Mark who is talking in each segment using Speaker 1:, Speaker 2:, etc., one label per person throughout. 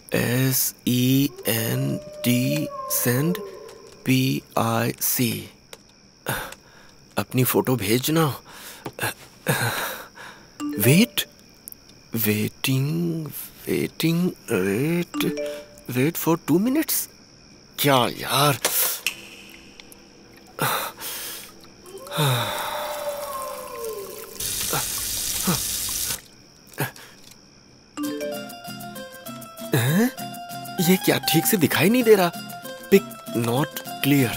Speaker 1: SEND send PIC। अपनी photo भेजना। Wait for 2 minutes। क्या यार। ये क्या ठीक से दिखाई नहीं दे रहा। Pic not clear.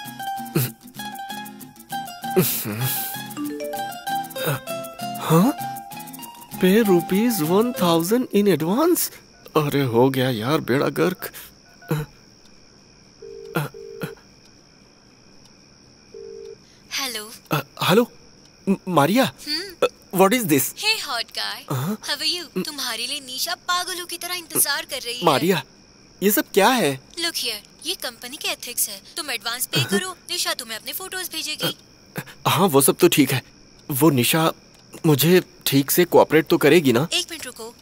Speaker 1: हाँ, पे ₹1000 इन एडवांस। अरे हो गया यार बेड़ा गर्क। Hello Maria, what is this?
Speaker 2: Hey hot guy, how are you? तुम्हारे लिए निशा पागलों की तरह इंतजार कर रही है।
Speaker 1: मारिया, ये सब क्या है?
Speaker 2: लुक हियर, ये कंपनी के एथिक्स है। तुम एडवांस पे करो, निशा तुम्हें अपने फोटोज भेजेगी।
Speaker 1: हाँ वो सब तो ठीक है। वो निशा मुझे ठीक से कोऑपरेट तो करेगी ना?
Speaker 2: 1 मिनट रुको।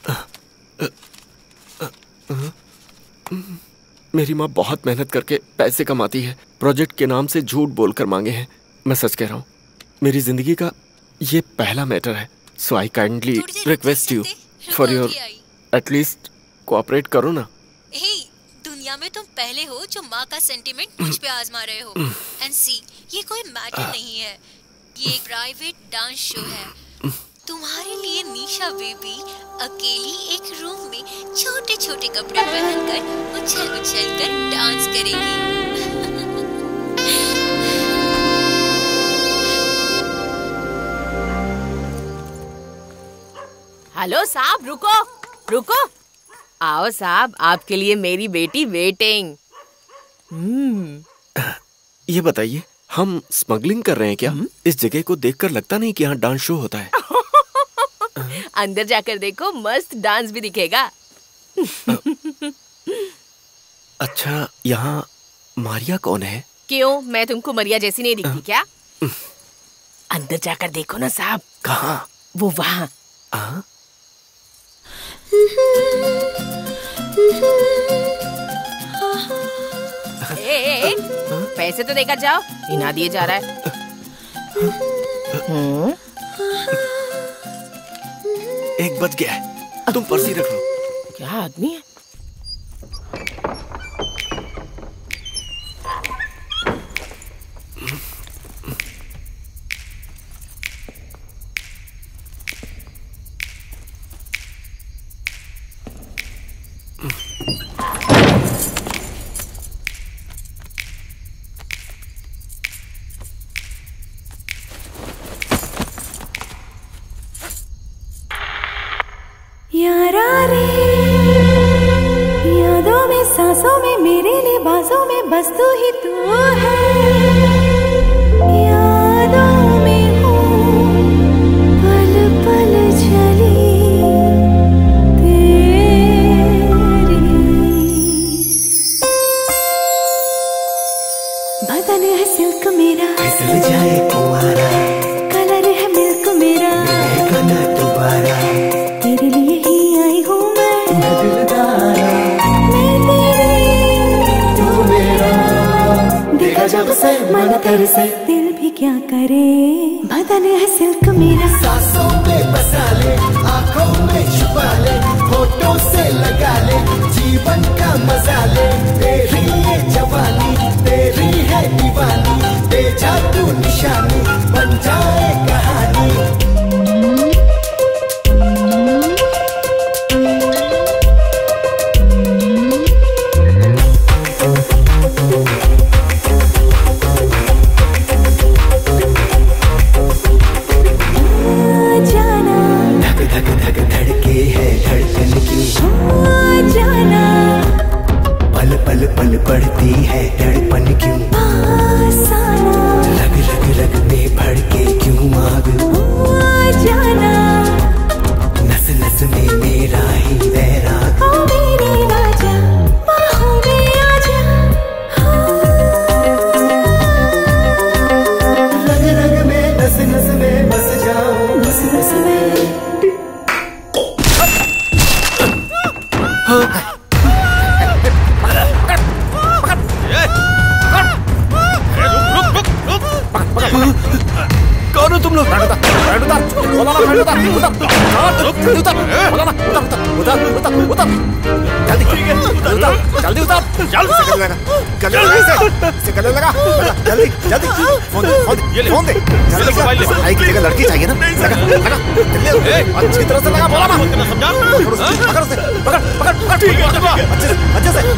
Speaker 1: मेरी माँ बहुत मेहनत करके पैसे कमाती है, प्रोजेक्ट के नाम से झूठ बोलकर मांगे हैं। मैं सच कह रहा हूँ, मेरी जिंदगी का ये पहला मैटर है। So I kindly request you for your at least cooperate करो ना।
Speaker 2: हे, दुनिया में तुम पहले हो जो माँ का सेंटीमेंट मुझ पे आजमा रहे हो। एंड सी, ये कोई मैटर नहीं है, ये एक प्राइवेट डांस शो है। तुम्हारे लिए निशा बेबी अकेली एक रूम में छोटे छोटे कपड़े पहनकर उछल उछल कर डांस करेगी।
Speaker 3: हेलो साहब, रुको रुको। आओ साहब, आपके लिए मेरी बेटी वेटिंग।
Speaker 1: ये बताइए, हम स्मगलिंग कर रहे हैं क्या? इस जगह को देखकर लगता नहीं कि यहाँ डांस शो होता है।
Speaker 3: अंदर जाकर देखो, मस्त डांस भी दिखेगा।
Speaker 1: अच्छा, यहाँ मारिया कौन है?
Speaker 3: क्यों, मैं तुमको मरिया जैसी नहीं दिखती क्या? अंदर जाकर देखो ना साहब।
Speaker 1: कहाँ?
Speaker 3: वो वहाँ। पैसे तो देकर जाओ, इना दिए जा रहा है।
Speaker 1: एक बज गया है, तुम पर्सी रख लो।
Speaker 3: क्या आदमी है?
Speaker 4: यारा रे, यादों में सांसों में मेरे लिबासों में बस तू ही तू है। यादों में हूँ पल पल चली तेरी। बदन है सिल्क मेरा,
Speaker 5: फिसल जाए कुंवारा,
Speaker 4: कलर है मिल्क मेरा,
Speaker 5: मिलेगा ना दोबारा।
Speaker 4: तेरे लिए ही आई हूँ मैं
Speaker 5: दिलदारा,
Speaker 4: मैं तेरी
Speaker 5: तू मेरा।
Speaker 4: देखा जब से मन तेरे से, दिल भी क्या करे। बदन है सिल्क मेरा,
Speaker 5: सांसों में बसा ले, आँखों में छुपा ले, होठों से लगा ले, जीवन का मजा ले। तेरी ये जवानी, तेरी है दीवानी, दे जा तू निशानी, बन जाए कहानी। पल पड़ती है धड़पन क्यों, लग लग लग में भड़के क्यों आग।
Speaker 4: जाना
Speaker 5: नस नस में मेरा ही वैराग।
Speaker 4: ओ मेरी राजा, बाहों में आजा।
Speaker 5: रग रग में नस नस में बस जाऊं,
Speaker 4: नस नस में।
Speaker 5: जल्दी उतार, गले लगा, जल्दी जल्दी फोन दे, जल्दी भाई की जगह लड़की चाहिए ना, लगा अच्छी तरह से लगा, बोला ना, पकड़ उसे, पकड़ अच्छे से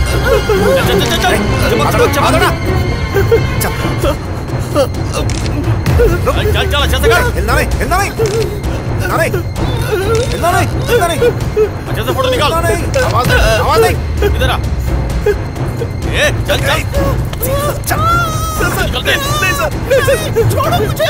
Speaker 5: चल अच्छे से कर, हिलना नहीं अच्छे से फोटो निकाल, आवाज नहीं इधर आ, चल नहीं सर छोड़ो मुझे।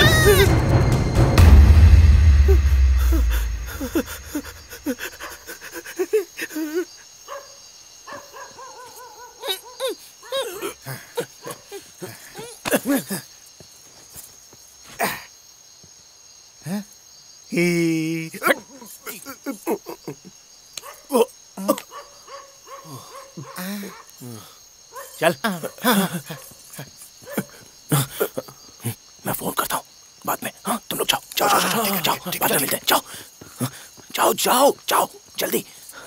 Speaker 5: चल मैं फोन करता हूँ बाद में। हाँ तुम लोग जाओ बाद में मिलते हैं, जाओ जल्दी।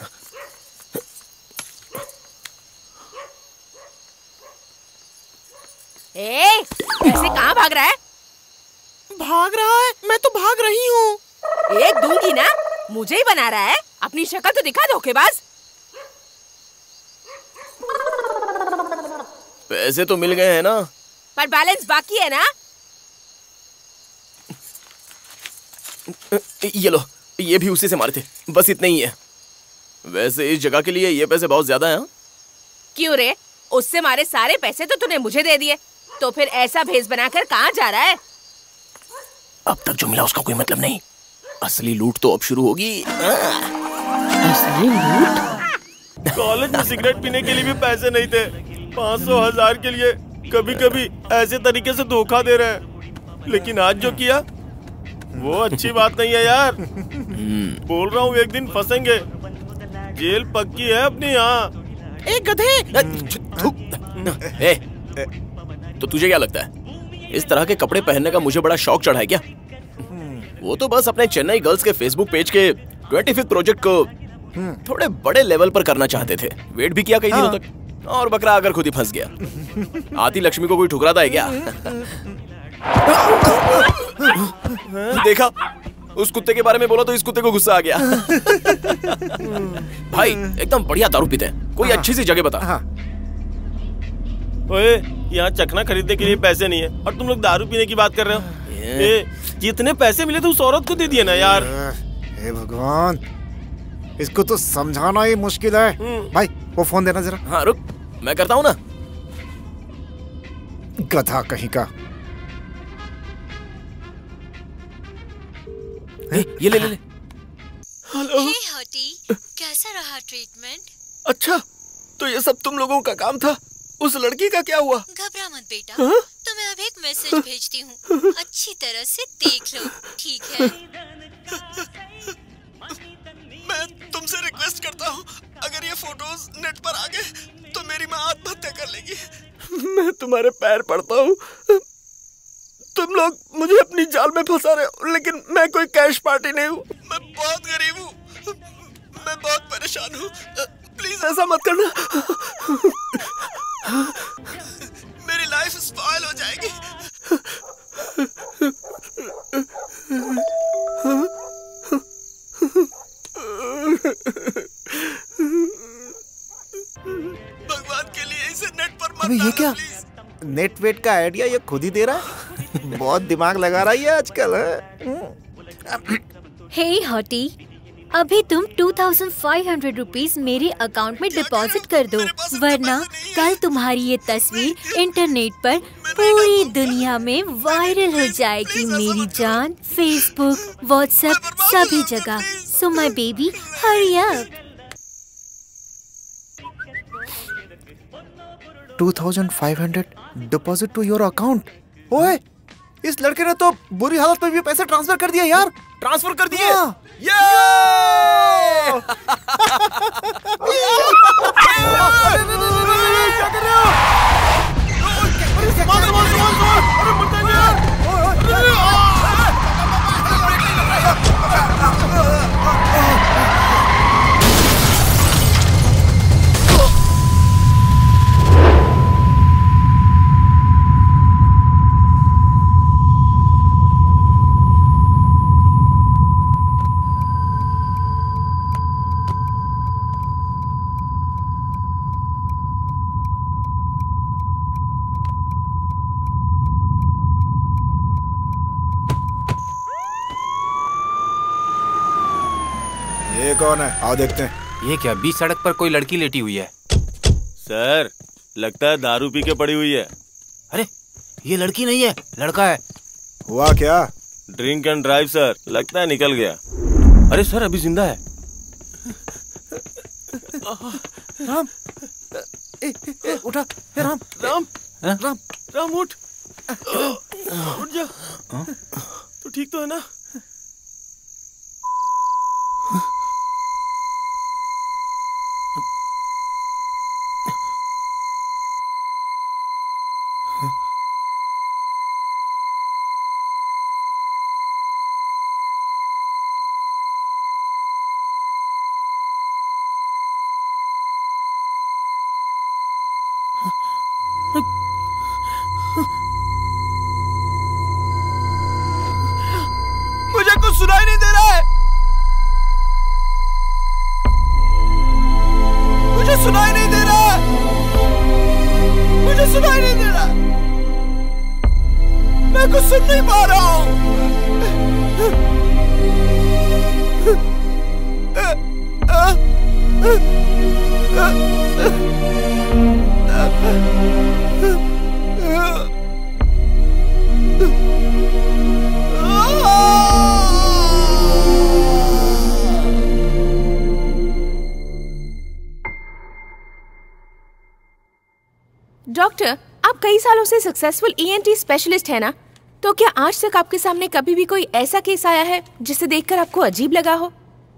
Speaker 3: ऐसे कहाँ भाग रहा है?
Speaker 6: मैं तो भाग रही हूँ।
Speaker 3: एक दूंगी ना, मुझे ही बना रहा है। अपनी शक्ल तो दिखा, धोखेबाज।
Speaker 6: पैसे तो मिल गए हैं ना,
Speaker 3: पर बैलेंस बाकी है ना।
Speaker 6: ये लो, ये भी उसी से मारे थे, बस इतने ही है। वैसे इस जगह के लिए ये पैसे बहुत ज्यादा हैं।
Speaker 3: क्यों रे? उससे मारे सारे पैसे तो तूने मुझे दे दिए, तो फिर ऐसा भेस बनाकर कहाँ जा रहा है?
Speaker 6: अब तक जो मिला उसका कोई मतलब नहीं, असली लूट तो अब शुरू होगी।
Speaker 3: असली लूट?
Speaker 7: कॉलेज में सिगरेट पीने के लिए भी पैसे नहीं थे, 500,000 के लिए कभी कभी ऐसे तरीके से धोखा दे रहे हैं। लेकिन आज जो किया वो अच्छी बात नहीं है यार। बोल रहा हूँ एक दिन फंसेंगे, जेल पक्की है अपनी यहाँ।
Speaker 6: एक गधे। तो तुझे क्या लगता है इस तरह के कपड़े पहनने का मुझे बड़ा शौक चढ़ा है क्या? वो तो बस अपने चेन्नई गर्ल्स के फेसबुक पेज के 25th प्रोजेक्ट को थोड़े बड़े लेवल पर करना चाहते थे। वेट भी किया कई दिनों तक, और बकरा आकर खुद ही फंस गया। आती लक्ष्मी को कोई ठुकराता है क्या? देखा, उस कुत्ते के बारे में बोला तो इस कुत्ते को गुस्सा आ गया। भाई एकदम बढ़िया दारू पीते हैं, कोई अच्छी सी जगह बता।
Speaker 7: ओए, यहाँ चखना खरीदने के लिए पैसे नहीं है और तुम लोग दारू पीने की बात कर रहे हो। जितने पैसे मिले तो उस औरत को दे दिए ना यार।
Speaker 5: हे भगवान, इसको तो समझाना ही मुश्किल है। भाई वो फोन देना जरा।
Speaker 6: हाँ रुक, मैं करता हूँ ना।
Speaker 5: गधा कहीं का।
Speaker 6: ये ले।
Speaker 2: हेलो हॉटी, कैसा रहा ट्रीटमेंट?
Speaker 1: अच्छा, तो ये सब तुम लोगों का काम था। उस लड़की का क्या हुआ?
Speaker 2: घबरा मत बेटा, तुम्हें अब एक मैसेज भेजती हूँ, अच्छी तरह से देख लो, ठीक है?
Speaker 1: मैं तुमसे रिक्वेस्ट करता हूँ, अगर ये फोटोज नेट पर आ गए तो मेरी माँ आत्महत्या कर लेगी। मैं तुम्हारे पैर पड़ता हूँ। तुम लोग मुझे अपनी जाल में फंसा रहे हो, लेकिन मैं कोई कैश पार्टी नहीं हूँ। मैं बहुत गरीब हूँ, मैं बहुत परेशान हूँ। प्लीज ऐसा मत करना, मेरी लाइफ स्पॉइल हो जाएगी। भगवान के लिए इसे नेट पर मत डालो।
Speaker 5: ये क्या नेट वेट का आइडिया ये खुद ही दे रहा है। बहुत दिमाग लगा रहा है आजकल।
Speaker 2: हे हॉटी, अभी तुम 2500 रुपीस मेरे अकाउंट में डिपॉजिट कर दो, वरना कल तुम्हारी ये तस्वीर इंटरनेट पर पूरी दुनिया में वायरल हो जाएगी मेरी जान। फेसबुक, व्हाट्सएप, सभी जगह। So my baby, hurry up.
Speaker 5: 2500 deposit to your account. ओए, इस लड़के ने तो बुरी हालत में भी पैसे ट्रांसफर कर दिए यार।
Speaker 6: ट्रांसफर कर दिए।
Speaker 5: क्या कर रहे हो?
Speaker 8: कौन है? आओ देखते हैं।
Speaker 9: ये क्या बीच सड़क पर कोई लड़की लेटी हुई है?
Speaker 7: सर लगता है दारू पी के पड़ी हुई है।
Speaker 9: अरे ये लड़की नहीं है, लड़का है।
Speaker 8: हुआ क्या?
Speaker 7: ड्रिंक एंड ड्राइव सर, लगता है निकल गया। अरे सर अभी जिंदा है।
Speaker 8: राम उठा। राम
Speaker 7: राम राम राम उठ जा। तो ठीक तो है ना? मुझे कुछ सुनाई नहीं दे रहा है। मुझे सुनाई नहीं दे रहा है। मुझे सुनाई नहीं दे रहा। मैं कुछ सुन नहीं पा रहा हूँ।
Speaker 3: डॉक्टर, आप कई सालों से सक्सेसफुल ईएनटी स्पेशलिस्ट है ना, तो क्या आज तक आपके सामने कभी भी कोई ऐसा केस आया है जिसे देखकर आपको अजीब लगा हो?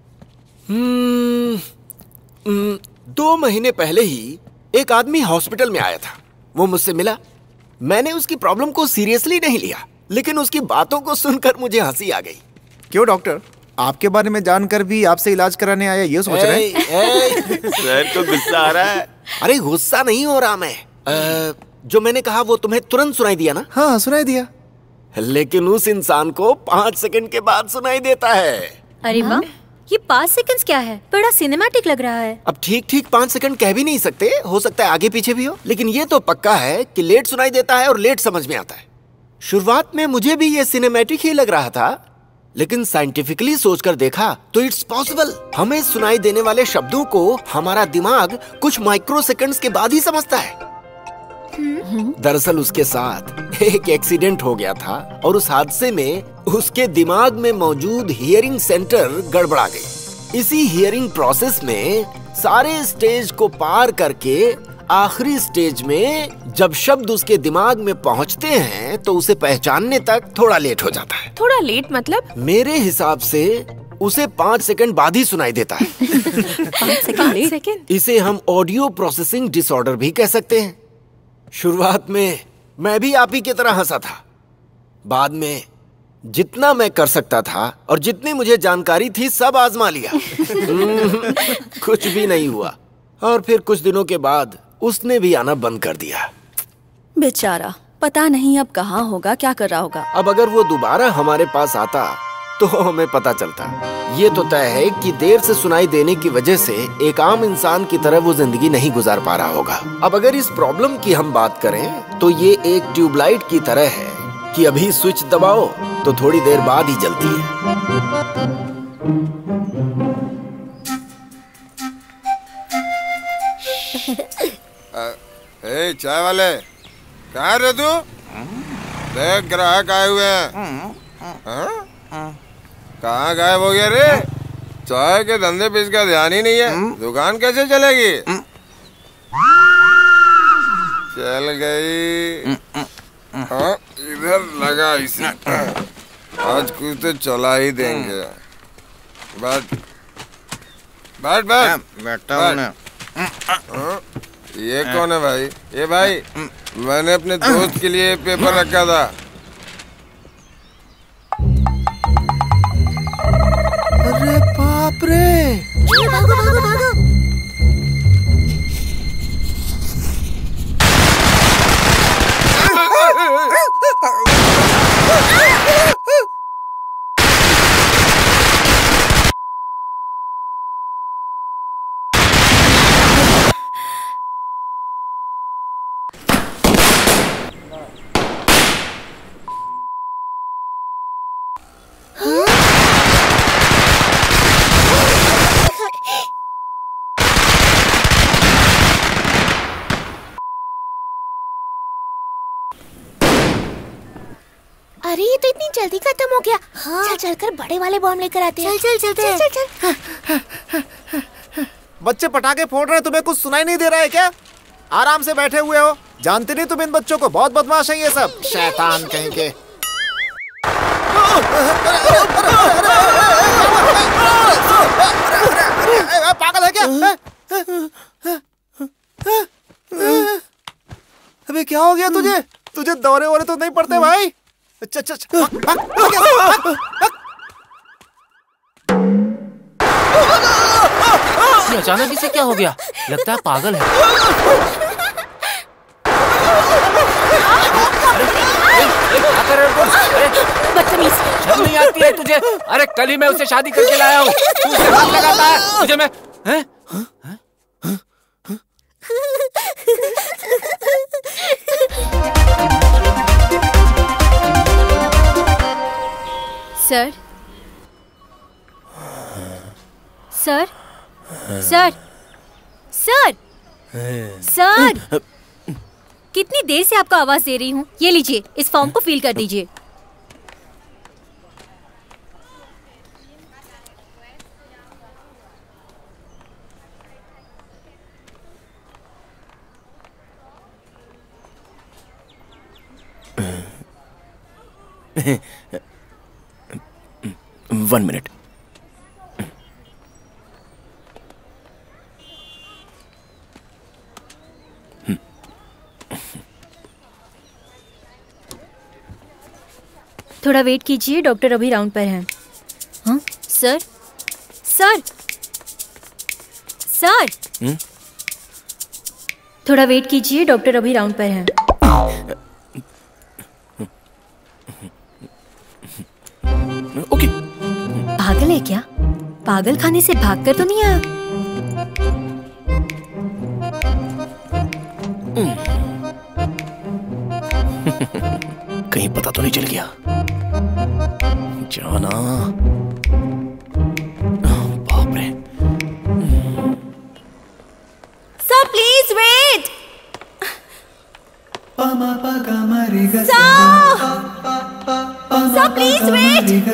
Speaker 1: 2 महीने पहले ही एक आदमी हॉस्पिटल में आया था। वो मुझसे मिला। मैंने उसकी प्रॉब्लम को सीरियसली नहीं लिया, लेकिन उसकी बातों को सुनकर मुझे हंसी आ गई।
Speaker 8: क्यों डॉक्टर, आपके बारे में जानकर भी आपसे इलाज कराने आया ये सोच रहे हैं?
Speaker 7: सर को गुस्सा आ रहा है।
Speaker 1: अरे गुस्सा नहीं हो रहा मैं। जो मैंने कहा वो तुम्हें तुरंत सुनाई दिया ना?
Speaker 8: हाँ सुनाई दिया,
Speaker 1: लेकिन उस इंसान को 5 सेकंड के बाद सुनाई देता है।
Speaker 2: अरे वाह, ये 5 सेकंड्स क्या है? बड़ा सिनेमैटिक लग रहा है।
Speaker 1: अब ठीक 5 सेकंड कह भी नहीं सकते, हो सकता है आगे पीछे भी हो, लेकिन ये तो पक्का है कि लेट सुनाई देता है और लेट समझ में आता है। शुरुआत में मुझे भी ये सिनेमैटिक ही लग रहा था, लेकिन साइंटिफिकली सोचकर देखा तो इट्स पॉसिबल। हमें सुनाई देने वाले शब्दों को हमारा दिमाग कुछ माइक्रो सेकंड्स के बाद ही समझता है। दरअसल उसके साथ एक एक्सीडेंट हो गया था और उस हादसे में उसके दिमाग में मौजूद हियरिंग सेंटर गड़बड़ा गई। इसी हियरिंग प्रोसेस में सारे स्टेज को पार करके आखिरी स्टेज में जब शब्द उसके दिमाग में पहुंचते हैं तो उसे पहचानने तक थोड़ा लेट हो जाता है।
Speaker 3: थोड़ा लेट मतलब?
Speaker 1: मेरे हिसाब से उसे 5 सेकंड बाद ही सुनाई देता है।
Speaker 3: 5 सेकंड?
Speaker 1: इसे हम ऑडियो प्रोसेसिंग डिसऑर्डर भी कह सकते हैं। शुरुआत में मैं भी आप ही की तरह हंसा था। बाद में जितना मैं कर सकता था और जितनी मुझे जानकारी थी सब आजमा लिया। कुछ भी नहीं हुआ। और फिर कुछ दिनों के बाद उसने भी आना बंद कर दिया।
Speaker 10: बेचारा, पता नहीं अब कहाँ होगा, क्या कर रहा होगा।
Speaker 1: अब अगर वो दोबारा हमारे पास आता तो हमें पता चलता। ये तो तय है कि देर से सुनाई देने की वजह से एक आम इंसान की तरह वो जिंदगी नहीं गुजार पा रहा होगा। अब अगर इस प्रॉब्लम की हम बात करें तो ये एक ट्यूबलाइट की तरह है कि अभी स्विच दबाओ तो थोड़ी देर बाद ही जलती है।
Speaker 11: चाय वाले, कहाँ रहे तू? देख ग्राहक आए हुए हैं। कहाँ गायब हो गया रे? चाय के धंधे पे इसका ध्यान ही नहीं है। दुकान कैसे चलेगी? चल गई। हाँ, इधर लगा इसे। आज कुछ तो चला ही देंगे। बैठ बैठ बैठ। बैठा। ये कौन है भाई? ये भाई, मैंने अपने दोस्त के लिए पेपर रखा था।
Speaker 1: अरे बाप रे!
Speaker 2: भागो भागो भागो।
Speaker 3: अरे ये तो इतनी जल्दी खत्म हो गया। हाँ। चल चलकर बड़े वाले बॉम्ब लेकर आते हैं। चल चलते हैं। चल।
Speaker 8: बच्चे पटाखे फोड़ रहे हैं, तुम्हें कुछ सुनाई नहीं दे रहा है क्या? आराम से बैठे हुए हो, जानते नहीं तुम इन बच्चों को? बहुत बदमाश है ये सब, शैतान कहीं के। पागल है क्या? अबे क्या हो गया तुझे? तुझे दौरे वोरे तो नहीं पड़ते भाई?
Speaker 9: ये अचानक इसे क्या हो गया? लगता है पागल है।
Speaker 10: बदतमीज,
Speaker 9: शर्म नहीं आती है तुझे? अरे कल ही मैं उसे शादी करके लाया हूँ, तू उसे हाथ लगाता है? तुझे मैं
Speaker 2: sir sir sir sir sir, कितनी देर से आपको आवाज दे रही हूँ। ये लीजिए, इस फॉर्म को फिल कर दीजिए।
Speaker 6: One minute.
Speaker 2: थोड़ा वेट कीजिए, डॉक्टर अभी राउंड पर हैं। हाँ सर सर सर, थोड़ा वेट कीजिए, डॉक्टर अभी राउंड पर हैं।
Speaker 6: ओके।
Speaker 2: पागल है क्या? पागल खाने से भागकर तो नहीं आया?
Speaker 6: कहीं पता तो नहीं चल गया? जाना। बाप रे।
Speaker 10: Sir please wait. Sir please wait.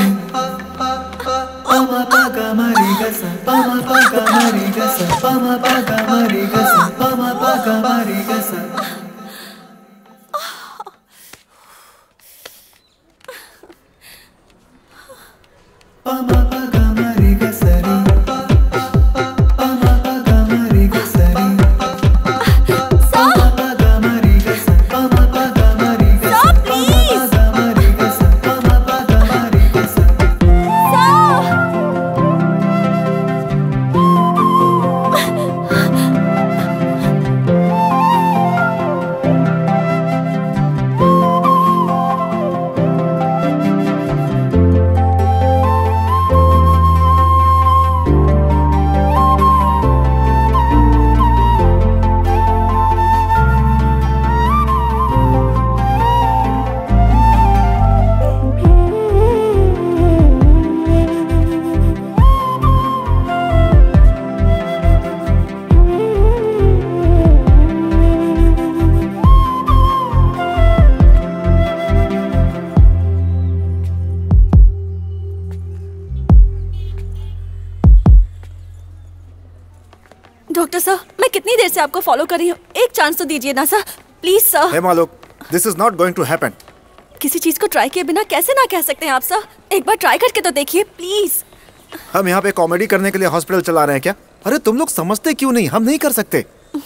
Speaker 10: Doctor sir, मैं कितनी देर से आपको फॉलो कर रही हूँ, एक चांस तो दीजिए ना सर, प्लीज सर।
Speaker 8: हे मालूक, this is not going to happen.
Speaker 10: किसी चीज को ट्राई किए बिना कैसे ना कह सकते हैं आप सर? एक बार ट्राई करके तो देखिए प्लीज।
Speaker 8: हम यहाँ पे कॉमेडी करने के लिए हॉस्पिटल चला रहे हैं क्या? अरे तुम लोग समझते क्यों नहीं? हम नहीं कर सकते।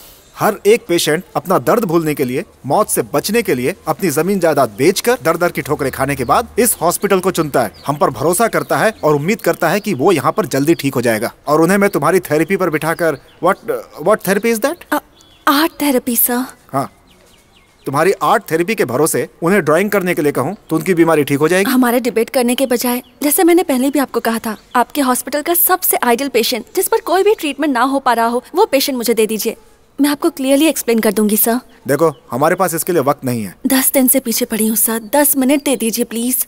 Speaker 8: हर एक पेशेंट अपना दर्द भूलने के लिए, मौत से बचने के लिए अपनी जमीन जायदाद बेचकर दर दर की ठोकरें खाने के बाद इस हॉस्पिटल को चुनता है, हम पर भरोसा करता है और उम्मीद करता है कि वो यहाँ पर जल्दी ठीक हो जाएगा। और उन्हें मैं तुम्हारी थेरेपी पर बिठाकर what therapy is that?
Speaker 10: Art therapy sir.
Speaker 8: हाँ, तुम्हारी आर्ट थेरेपी के भरोसे उन्हें ड्राइंग करने के लिए कहूँ तो उनकी बीमारी ठीक हो जाएगी।
Speaker 10: हमारे डिबेट करने के बजाय, जैसे मैंने पहले भी आपको कहा था, आपके हॉस्पिटल का सबसे आइडियल पेशेंट जिस पर कोई भी ट्रीटमेंट ना हो पा रहा हो, वो पेशेंट मुझे दे दीजिए। मैं आपको क्लियरली एक्सप्लेन कर दूंगी सर।
Speaker 8: देखो, हमारे पास इसके लिए वक्त नहीं है।
Speaker 10: 10 दिन से पीछे पड़ी हूँ सर, 10 मिनट दे दीजिए please.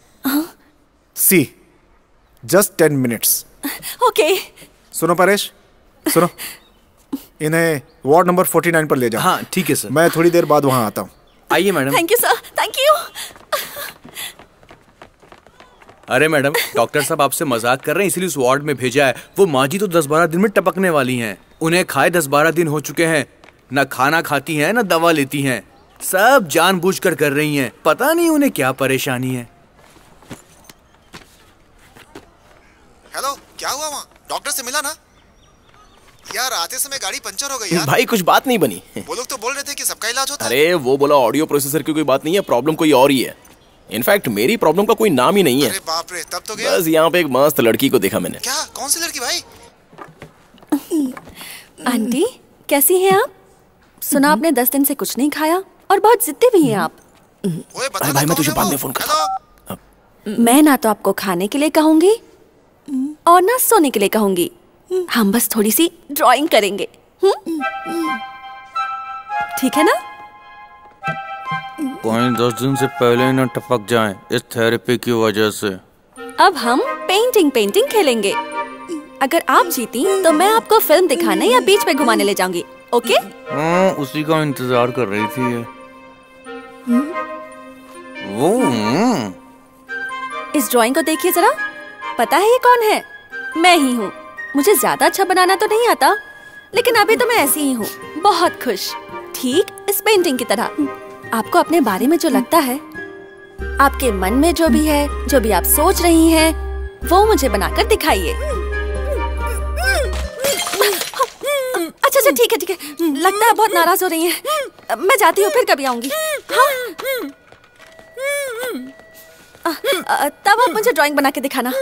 Speaker 8: See, just 10 minutes.
Speaker 10: Okay.
Speaker 8: सुनो परेश, सुनो, इन्हें वार्ड नंबर 49 पर ले जाओ।
Speaker 9: हाँ ठीक है सर।
Speaker 8: मैं थोड़ी देर बाद वहाँ आता हूँ।
Speaker 9: आइए madam.
Speaker 10: Thank you sir, thank you.
Speaker 12: अरे मैडम, डॉक्टर साहब आपसे मजाक कर रहे हैं इसलिए उस वार्ड में भेजा है। वो माँ जी तो 10-12 दिन में टपकने वाली हैं। उन्हें खाए 10-12 दिन हो चुके हैं। न खाना खाती हैं न दवा लेती हैं। सब जानबूझकर कर रही हैं। पता नहीं उन्हें क्या परेशानी है।
Speaker 8: हेलो, क्या हुआ वहाँ? डॉक्टर से मिला ना? यार आते समय गाड़ी पंचर हो गई यार।
Speaker 6: भाई कुछ बात नहीं बनी।
Speaker 8: वो लोग तो बोल रहे थे कि सबका इलाज होता है।
Speaker 6: अरे वो बोला ऑडियो प्रोसेसर की कोई बात नहीं है, प्रॉब्लम कोई और ही है। इनफैक्ट मेरी प्रॉब्लम का कोई नाम ही नहीं है।
Speaker 8: अरे बाप रे, तब तो गया।
Speaker 6: बस यहाँ पे एक मस्त लड़की को देखा मैंने।
Speaker 8: क्या? कौन सी लड़की भाई?
Speaker 10: आंटी कैसी हैं आप? सुना आपने 10 दिन से कुछ नहीं खाया और बहुत जिद्दी भी हैं आप।
Speaker 6: अरे भाई मैं तुझे बाद में फोन करता हूँ।
Speaker 10: मैं ना तो आपको खाने के लिए कहूंगी और ना सोने के लिए कहूंगी। हम बस थोड़ी सी ड्राइंग करेंगे, ठीक है ना?
Speaker 12: कोई 10 दिन से पहले न टपक जाएं इस थेरेपी की वजह से।
Speaker 10: अब हम पेंटिंग खेलेंगे। अगर आप जीती तो मैं आपको फिल्म दिखाने या बीच पे घुमाने ले जाऊंगी, ओके?
Speaker 12: उसी का इंतजार कर रही थी ये। वो
Speaker 10: इस ड्राइंग को देखिए जरा। पता है ये कौन है? मैं ही हूँ। मुझे ज्यादा अच्छा बनाना तो नहीं आता, लेकिन अभी तो मैं ऐसी ही हूँ, बहुत खुश। ठीक इस पेंटिंग की तरह। आपको अपने बारे में जो लगता है, आपके मन में जो भी है, जो भी आप सोच रही हैं, वो मुझे बनाकर दिखाइए। अच्छा ठीक है। लगता है बहुत नाराज हो रही हैं। मैं जाती हूँ, फिर कभी आऊंगी। हाँ, तब आप मुझे ड्राइंग बना के दिखाना।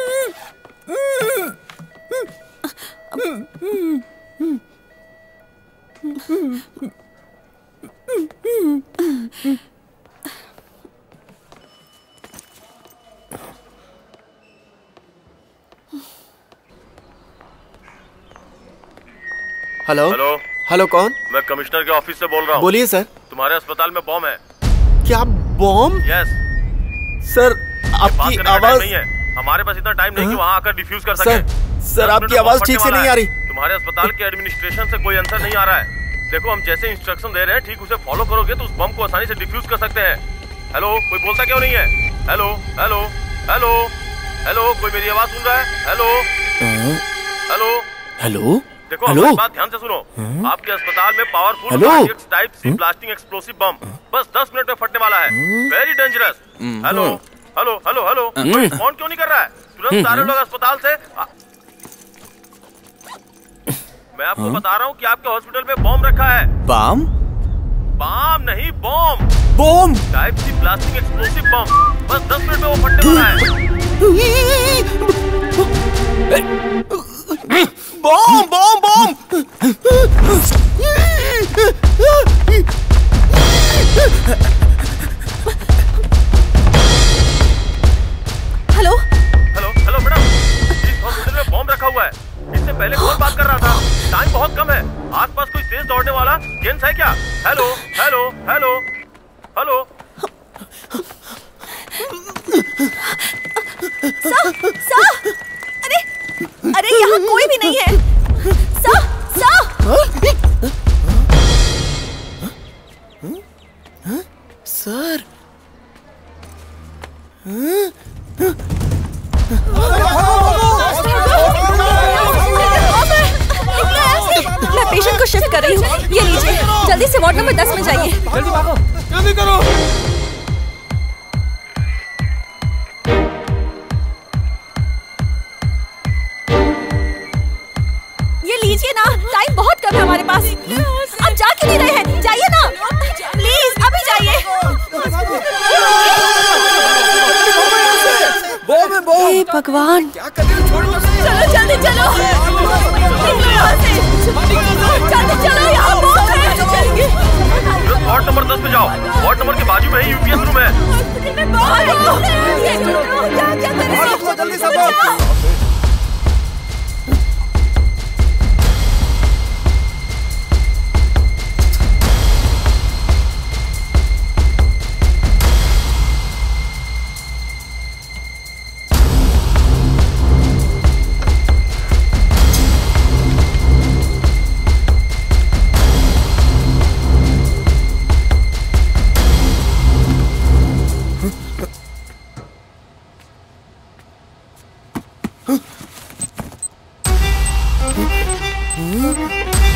Speaker 1: हेलो हेलो, कौन?
Speaker 7: मैं कमिश्नर के ऑफिस से बोल रहा हूँ।
Speaker 1: बोलिए सर।
Speaker 7: तुम्हारे अस्पताल में बॉम्ब है।
Speaker 1: क्या बॉम्ब?
Speaker 7: यस
Speaker 1: सर, आपकी आवाज
Speaker 7: नहीं है। हमारे पास इतना टाइम नहीं कि वहाँ आकर डिफ्यूज कर सके।
Speaker 1: सर आपकी आवाज ठीक से नहीं आ रही।
Speaker 7: तुम्हारे अस्पताल के एडमिनिस्ट्रेशन से कोई आंसर नहीं आ रहा है। देखो हम जैसे इंस्ट्रक्शन दे रहे हैं ठीक उसे फॉलो करोगे तो उस बम को आसानी से डिफ्यूज कर सकते हैं। हेलो, कोई बोलता क्यों नहीं है? हेलो हेलो हेलो हेलो, कोई मेरी आवाज सुन रहा है? हेलो हेलो
Speaker 6: हेलो
Speaker 7: देखो हमारी बात ध्यान से सुनो। आपके अस्पताल में powerful type C blasting explosive बम बस 10 मिनट में फटने वाला है। Very dangerous. Hello hello hello hello, phone क्यों नहीं कर रहा है? तुरंत सारे लोग अस्पताल से। मैं आपको बता रहा हूँ कि आपके हॉस्पिटल में बॉम्ब रखा है।
Speaker 12: बम?
Speaker 7: बम नहीं, bomb.
Speaker 12: Bomb?
Speaker 7: Type C blasting explosive बम बस 10 मिनट में वो फटने वाला है।
Speaker 6: Bomb bomb bomb!
Speaker 10: Hello
Speaker 7: hello hello madam, इस हॉस्पिटल में बॉम्ब रखा हुआ है। इससे पहले कौन बात कर रहा था? टाइम बहुत कम है। आसपास कोई तेज दौड़ने वाला जेंट्स है क्या? Hello hello hello hello.
Speaker 10: अरे यहाँ कोई भी नहीं है।
Speaker 6: सर
Speaker 10: मैं पेशेंट को शिफ्ट कर रही हूँ। ये लीजिए, जल्दी से वार्ड नंबर 10 में जाइए।
Speaker 9: जल्दी भागो,
Speaker 12: जल्दी करो।
Speaker 10: ये लीजिए ना, टाइम बहुत कम है हमारे पास। अब जा क्यों नहीं रहे हैं? जाइए ना प्लीज, अभी जाइए। हे भगवान, चलो जल्दी चलो, जल्दी चलो, यहाँ बॉम्ब है।
Speaker 7: वार्ड नंबर 10 में जाओ। वार्ड नंबर के बाजू में ही यूपीएस रूम है।
Speaker 8: जल्दी सब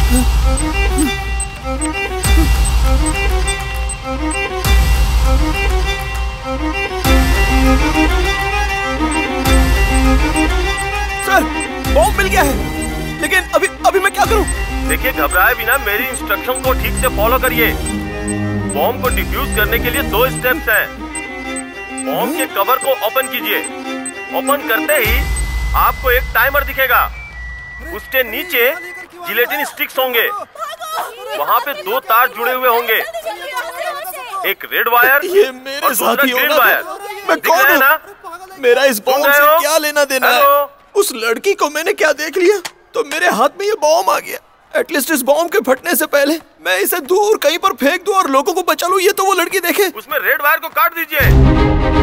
Speaker 6: सर, बॉम्ब मिल गया है, लेकिन अभी मैं क्या करूं?
Speaker 7: देखिए, घबराए बिना मेरी इंस्ट्रक्शन को ठीक से फॉलो करिए। बॉम्ब को डिफ्यूज करने के लिए 2 स्टेप्स हैं। बॉम्ब के कवर को ओपन कीजिए। ओपन करते ही आपको एक टाइमर दिखेगा। उसके नीचे जिलेटिन स्टिक्स होंगे। वहाँ पे 2 तार जुड़े हुए होंगे, एक रेड वायर
Speaker 6: ये मेरे
Speaker 7: और दूसरा ग्रीन वायर।
Speaker 6: मैं कौन हूँ ना? मेरा इस बॉम्ब से क्या लेना देना है? उस लड़की को मैंने क्या देख लिया तो मेरे हाथ में ये बॉम्ब आ गया। एटलीस्ट इस बॉम्ब के फटने से पहले मैं इसे दूर कहीं पर फेंक दूं और लोगों को बचा लूं। ये तो वो लड़की देखे।
Speaker 7: उसमें रेड वायर को काट दीजिए।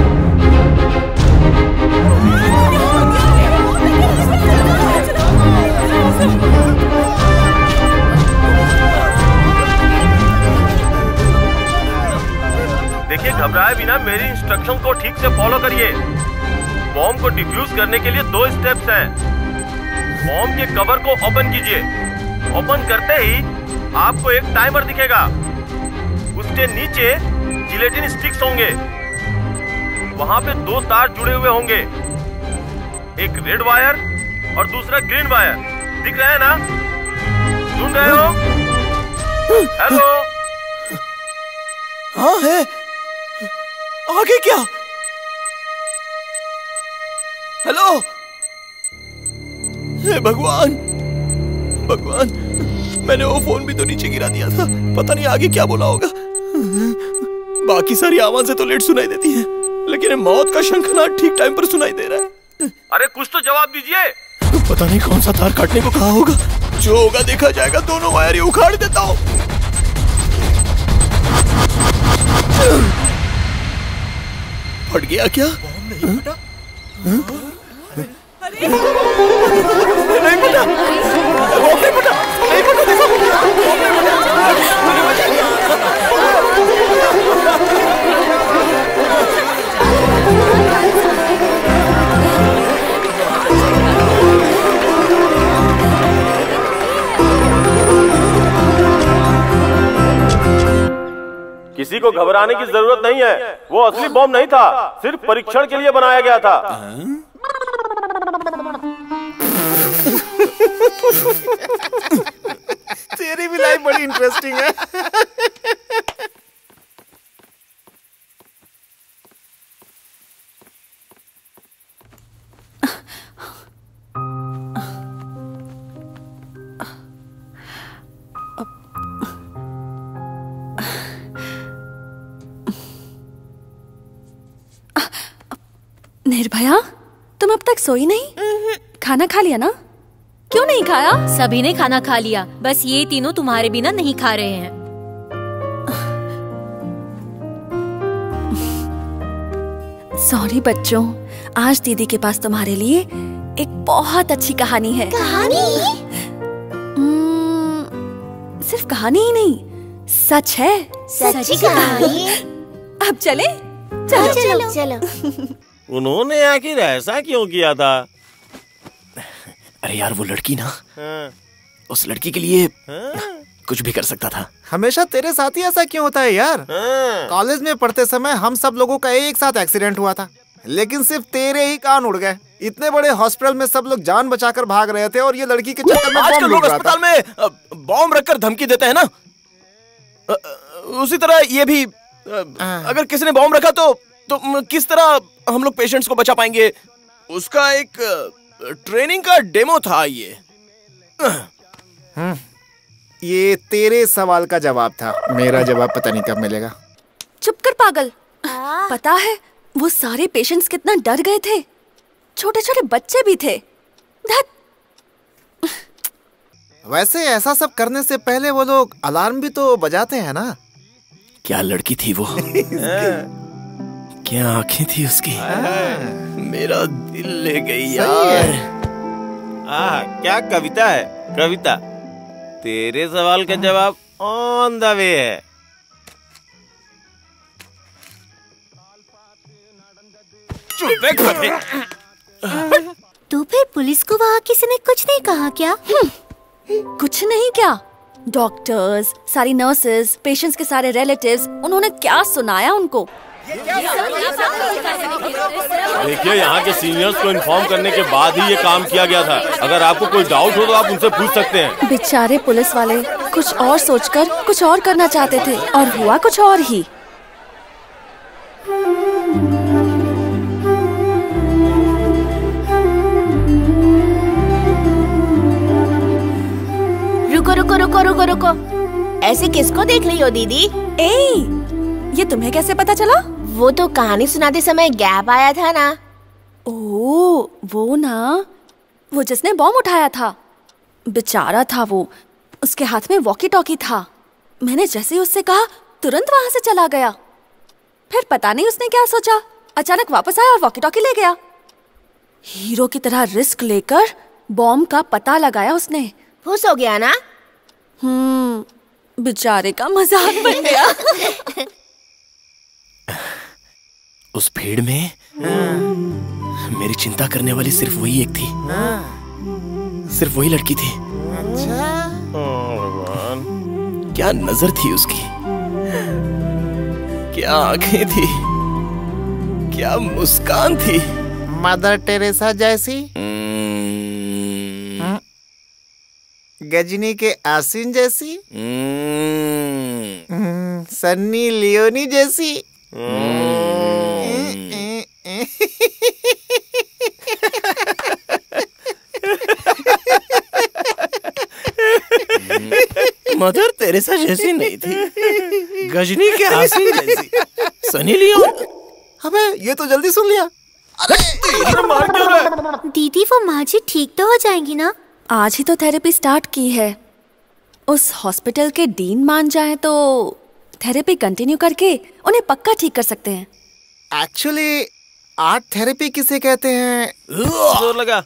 Speaker 7: देखिए, घबराए बिना मेरी इंस्ट्रक्शन को ठीक से फॉलो करिए। बॉम्ब को डिफ्यूज करने के लिए 2 स्टेप्स हैं। बॉम्ब के कवर को ओपन कीजिए। ओपन करते ही आपको एक टाइमर दिखेगा। उसके नीचे जिलेटिन स्टिक्स होंगे। वहाँ पे 2 तार जुड़े हुए होंगे, एक रेड वायर और दूसरा ग्रीन वायर। दिख रहा है ना? सुन रहे हो? हेलो?
Speaker 6: हाँ है। आगे क्या? हेलो? हे भगवान, भगवान, मैंने वो फोन भी तो नीचे गिरा दिया था। पता नहीं आगे क्या बोला होगा। बाकी सारी आवाजें तो लेट सुनाई देती हैं, लेकिन मौत का शंखनाद ठीक टाइम पर सुनाई दे रहा है।
Speaker 7: अरे कुछ तो जवाब दीजिए।
Speaker 6: पता नहीं कौन सा तार काटने को कहा होगा। जो होगा देखा जाएगा। दोनों वायर ही उखाड़ देता हूँ। फट गया क्या? नहीं फटा। नहीं फटा। नहीं फटा। नहीं
Speaker 7: किसी को घबराने की जरूरत नहीं है। वो असली बॉम्ब नहीं था, सिर्फ परीक्षण के लिए बनाया गया था।
Speaker 8: तेरी भी लाइफ बड़ी इंटरेस्टिंग है।
Speaker 10: निर्भया, तुम अब तक सोई नहीं? खाना खा लिया ना? क्यों नहीं खाया?
Speaker 2: सभी ने खाना खा लिया, बस ये तीनों तुम्हारे बिना नहीं खा रहे हैं।
Speaker 10: सॉरी बच्चों, आज दीदी के पास तुम्हारे लिए एक बहुत अच्छी कहानी है।
Speaker 13: कहानी?
Speaker 10: सिर्फ कहानी ही नहीं, सच है।
Speaker 13: सच्ची कहानी?
Speaker 10: अब चले?
Speaker 13: चलो चलो।
Speaker 7: उन्होंने आखिर ऐसा क्यों किया था?
Speaker 6: अरे यार, वो लड़की ना, उस लड़की के लिए कुछ भी कर सकता था।
Speaker 8: हमेशा तेरे साथ ही ऐसा क्यों होता है यार? कॉलेज में पढ़ते समय हम सब लोगों का एक साथ एक्सीडेंट हुआ था, लेकिन सिर्फ तेरे ही कान उड़ गए। इतने बड़े हॉस्पिटल में सब लोग जान बचाकर भाग रहे थे और ये लड़की के चक्कर में
Speaker 6: आजकल लोग अस्पताल में बॉम्ब रखकर धमकी देते हैं ना, उसी तरह ये भी अगर किसी ने बॉम्ब रखा तो किस तरह हम लोग पेशेंट्स को बचा पाएंगे? उसका एक ट्रेनिंग का डेमो था ये।
Speaker 8: ये तेरे सवाल का जवाब था, मेरा जवाब पता नहीं कब मिलेगा।
Speaker 10: चुप कर पागल। पता है वो सारे पेशेंट्स कितना डर गए थे? छोटे छोटे बच्चे भी थे।
Speaker 8: वैसे ऐसा सब करने से पहले वो लोग अलार्म भी तो बजाते हैं ना?
Speaker 6: क्या लड़की थी वो? क्या आंखें थी उसकी? मेरा दिल ले गई यार।
Speaker 7: क्या कविता है? कविता। तेरे सवाल का जवाब ऑन द वे है।
Speaker 13: तो फिर पुलिस को वहाँ किसी ने कुछ नहीं कहा क्या?
Speaker 10: कुछ नहीं क्या? डॉक्टर्स, सारी नर्सेस, पेशेंट्स के सारे रिलेटिव्स, उन्होंने क्या सुनाया उनको।
Speaker 7: देखिए, यहाँ के सीनियर्स को इन्फॉर्म करने के बाद ही ये काम किया गया था। अगर आपको कोई डाउट हो तो आप उनसे पूछ सकते हैं।
Speaker 10: बेचारे पुलिस वाले कुछ और सोचकर कुछ और करना चाहते थे और हुआ कुछ और ही।
Speaker 3: रुको रुको रुको रुको रुको, ऐसे किसको देख रही हो दीदी?
Speaker 10: ये तुम्हें कैसे पता चला?
Speaker 3: वो तो कहानी सुनाते समय गैप आया था ना।
Speaker 10: ओह, वो ना, वो जिसने बॉम्ब उठाया था। बेचारा था वो, उसके हाथ में वॉकी टॉकी था। मैंने जैसे ही उससे कहा तुरंत वहां से चला गया। फिर पता नहीं उसने क्या सोचा, अचानक वापस आया और वॉकी टॉकी ले गया। हीरो की तरह रिस्क लेकर बॉम्ब का पता लगाया उसने।
Speaker 3: खुश हो गया ना?
Speaker 10: बेचारे का मजाक बन गया।
Speaker 6: उस भीड़ में मेरी चिंता करने वाली सिर्फ वही एक थी। सिर्फ वही लड़की थी। क्या नजर थी उसकी, क्या आंखें थी, क्या मुस्कान थी।
Speaker 11: मदर टेरेसा जैसी, गजनी के आसिन जैसी, सन्नी लियोनी जैसी।
Speaker 6: मदर तेरेसा जैसी नहीं थी, गजनी के आसिन जैसी, सनी लियोन।
Speaker 11: अबे ये तो जल्दी सुन लिया।
Speaker 7: अरे मार क्यों रहा है?
Speaker 13: दीदी वो माँ जी ठीक तो हो जाएंगी ना?
Speaker 10: आज ही तो थेरेपी स्टार्ट की है। उस हॉस्पिटल के डीन मान जाए तो थेरेपी कंटिन्यू करके उन्हें पक्का ठीक कर सकते हैं।
Speaker 11: एक्चुअली आर्ट थेरेपी किसे कहते हैं?
Speaker 7: जोर लगा।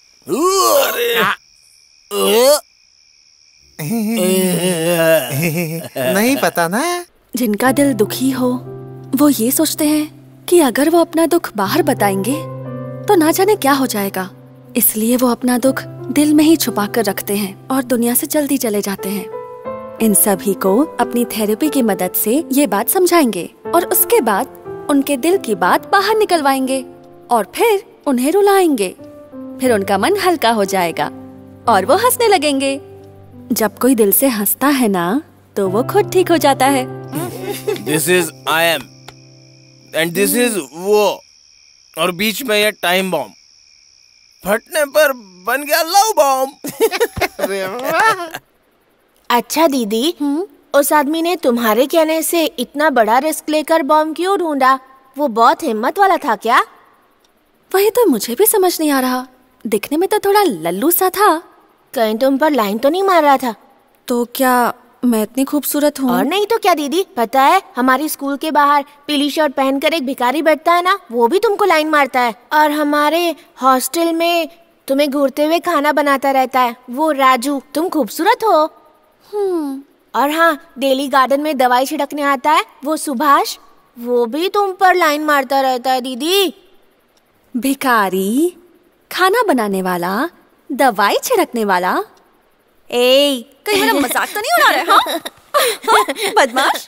Speaker 11: नहीं पता ना।
Speaker 10: जिनका दिल दुखी हो वो ये सोचते हैं कि अगर वो अपना दुख बाहर बताएंगे तो ना जाने क्या हो जाएगा, इसलिए वो अपना दुख दिल में ही छुपा कर रखते हैं और दुनिया से जल्दी चले जाते हैं। इन सभी को अपनी थेरेपी की मदद से ये बात समझाएंगे और उसके बाद उनके दिल की बात बाहर निकलवाएंगे और फिर उन्हें रुलाएंगे। फिर उनका मन हल्का हो जाएगा और वो हंसने लगेंगे। जब कोई दिल से हंसता है ना तो वो खुद ठीक हो जाता है।
Speaker 6: This is I am and this is वो, और बीच में ये टाइम बॉम्ब फटने पर बन गया लव बॉम्ब।
Speaker 3: अच्छा दीदी, उस आदमी ने तुम्हारे कहने से इतना बड़ा रिस्क लेकर बॉम्ब क्यों ढूंढा? वो बहुत हिम्मत वाला था क्या?
Speaker 10: वही तो मुझे भी समझ नहीं आ रहा। दिखने में तो थोड़ा लल्लू सा था।
Speaker 3: कहीं तुम पर लाइन तो नहीं मार रहा था?
Speaker 10: तो क्या मैं इतनी खूबसूरत हूँ?
Speaker 3: और नहीं तो क्या दीदी, पता है हमारी स्कूल के बाहर पीली शर्ट पहनकर एक भिखारी बैठता है ना, वो भी तुमको लाइन मारता है। और हमारे हॉस्टल में तुम्हें घूरते हुए खाना बनाता रहता है वो राजू, तुम खूबसूरत हो। और हाँ, डेली गार्डन में दवाई छिड़कने आता है वो सुभाष, वो भी तुम पर लाइन मारता रहता है दीदी।
Speaker 10: भिखारी, खाना बनाने वाला, दवाई छिड़कने वाला। कहीं मेरा मजाक तो नहीं उड़ा रहे? हाँ? बदमाश।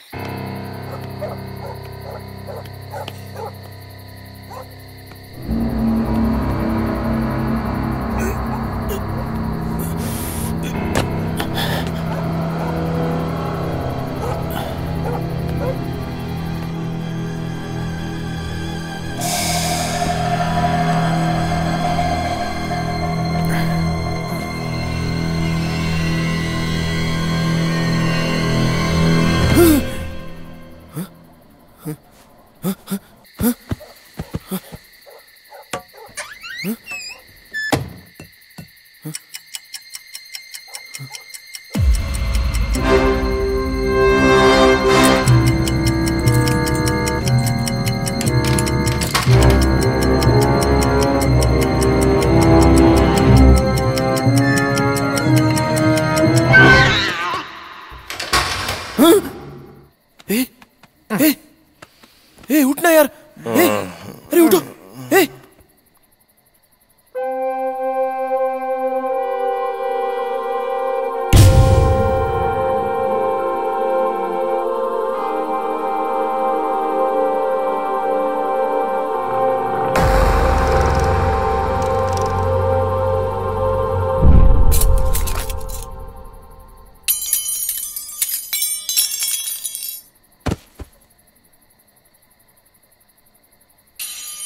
Speaker 6: उठना यार। अरे उठो।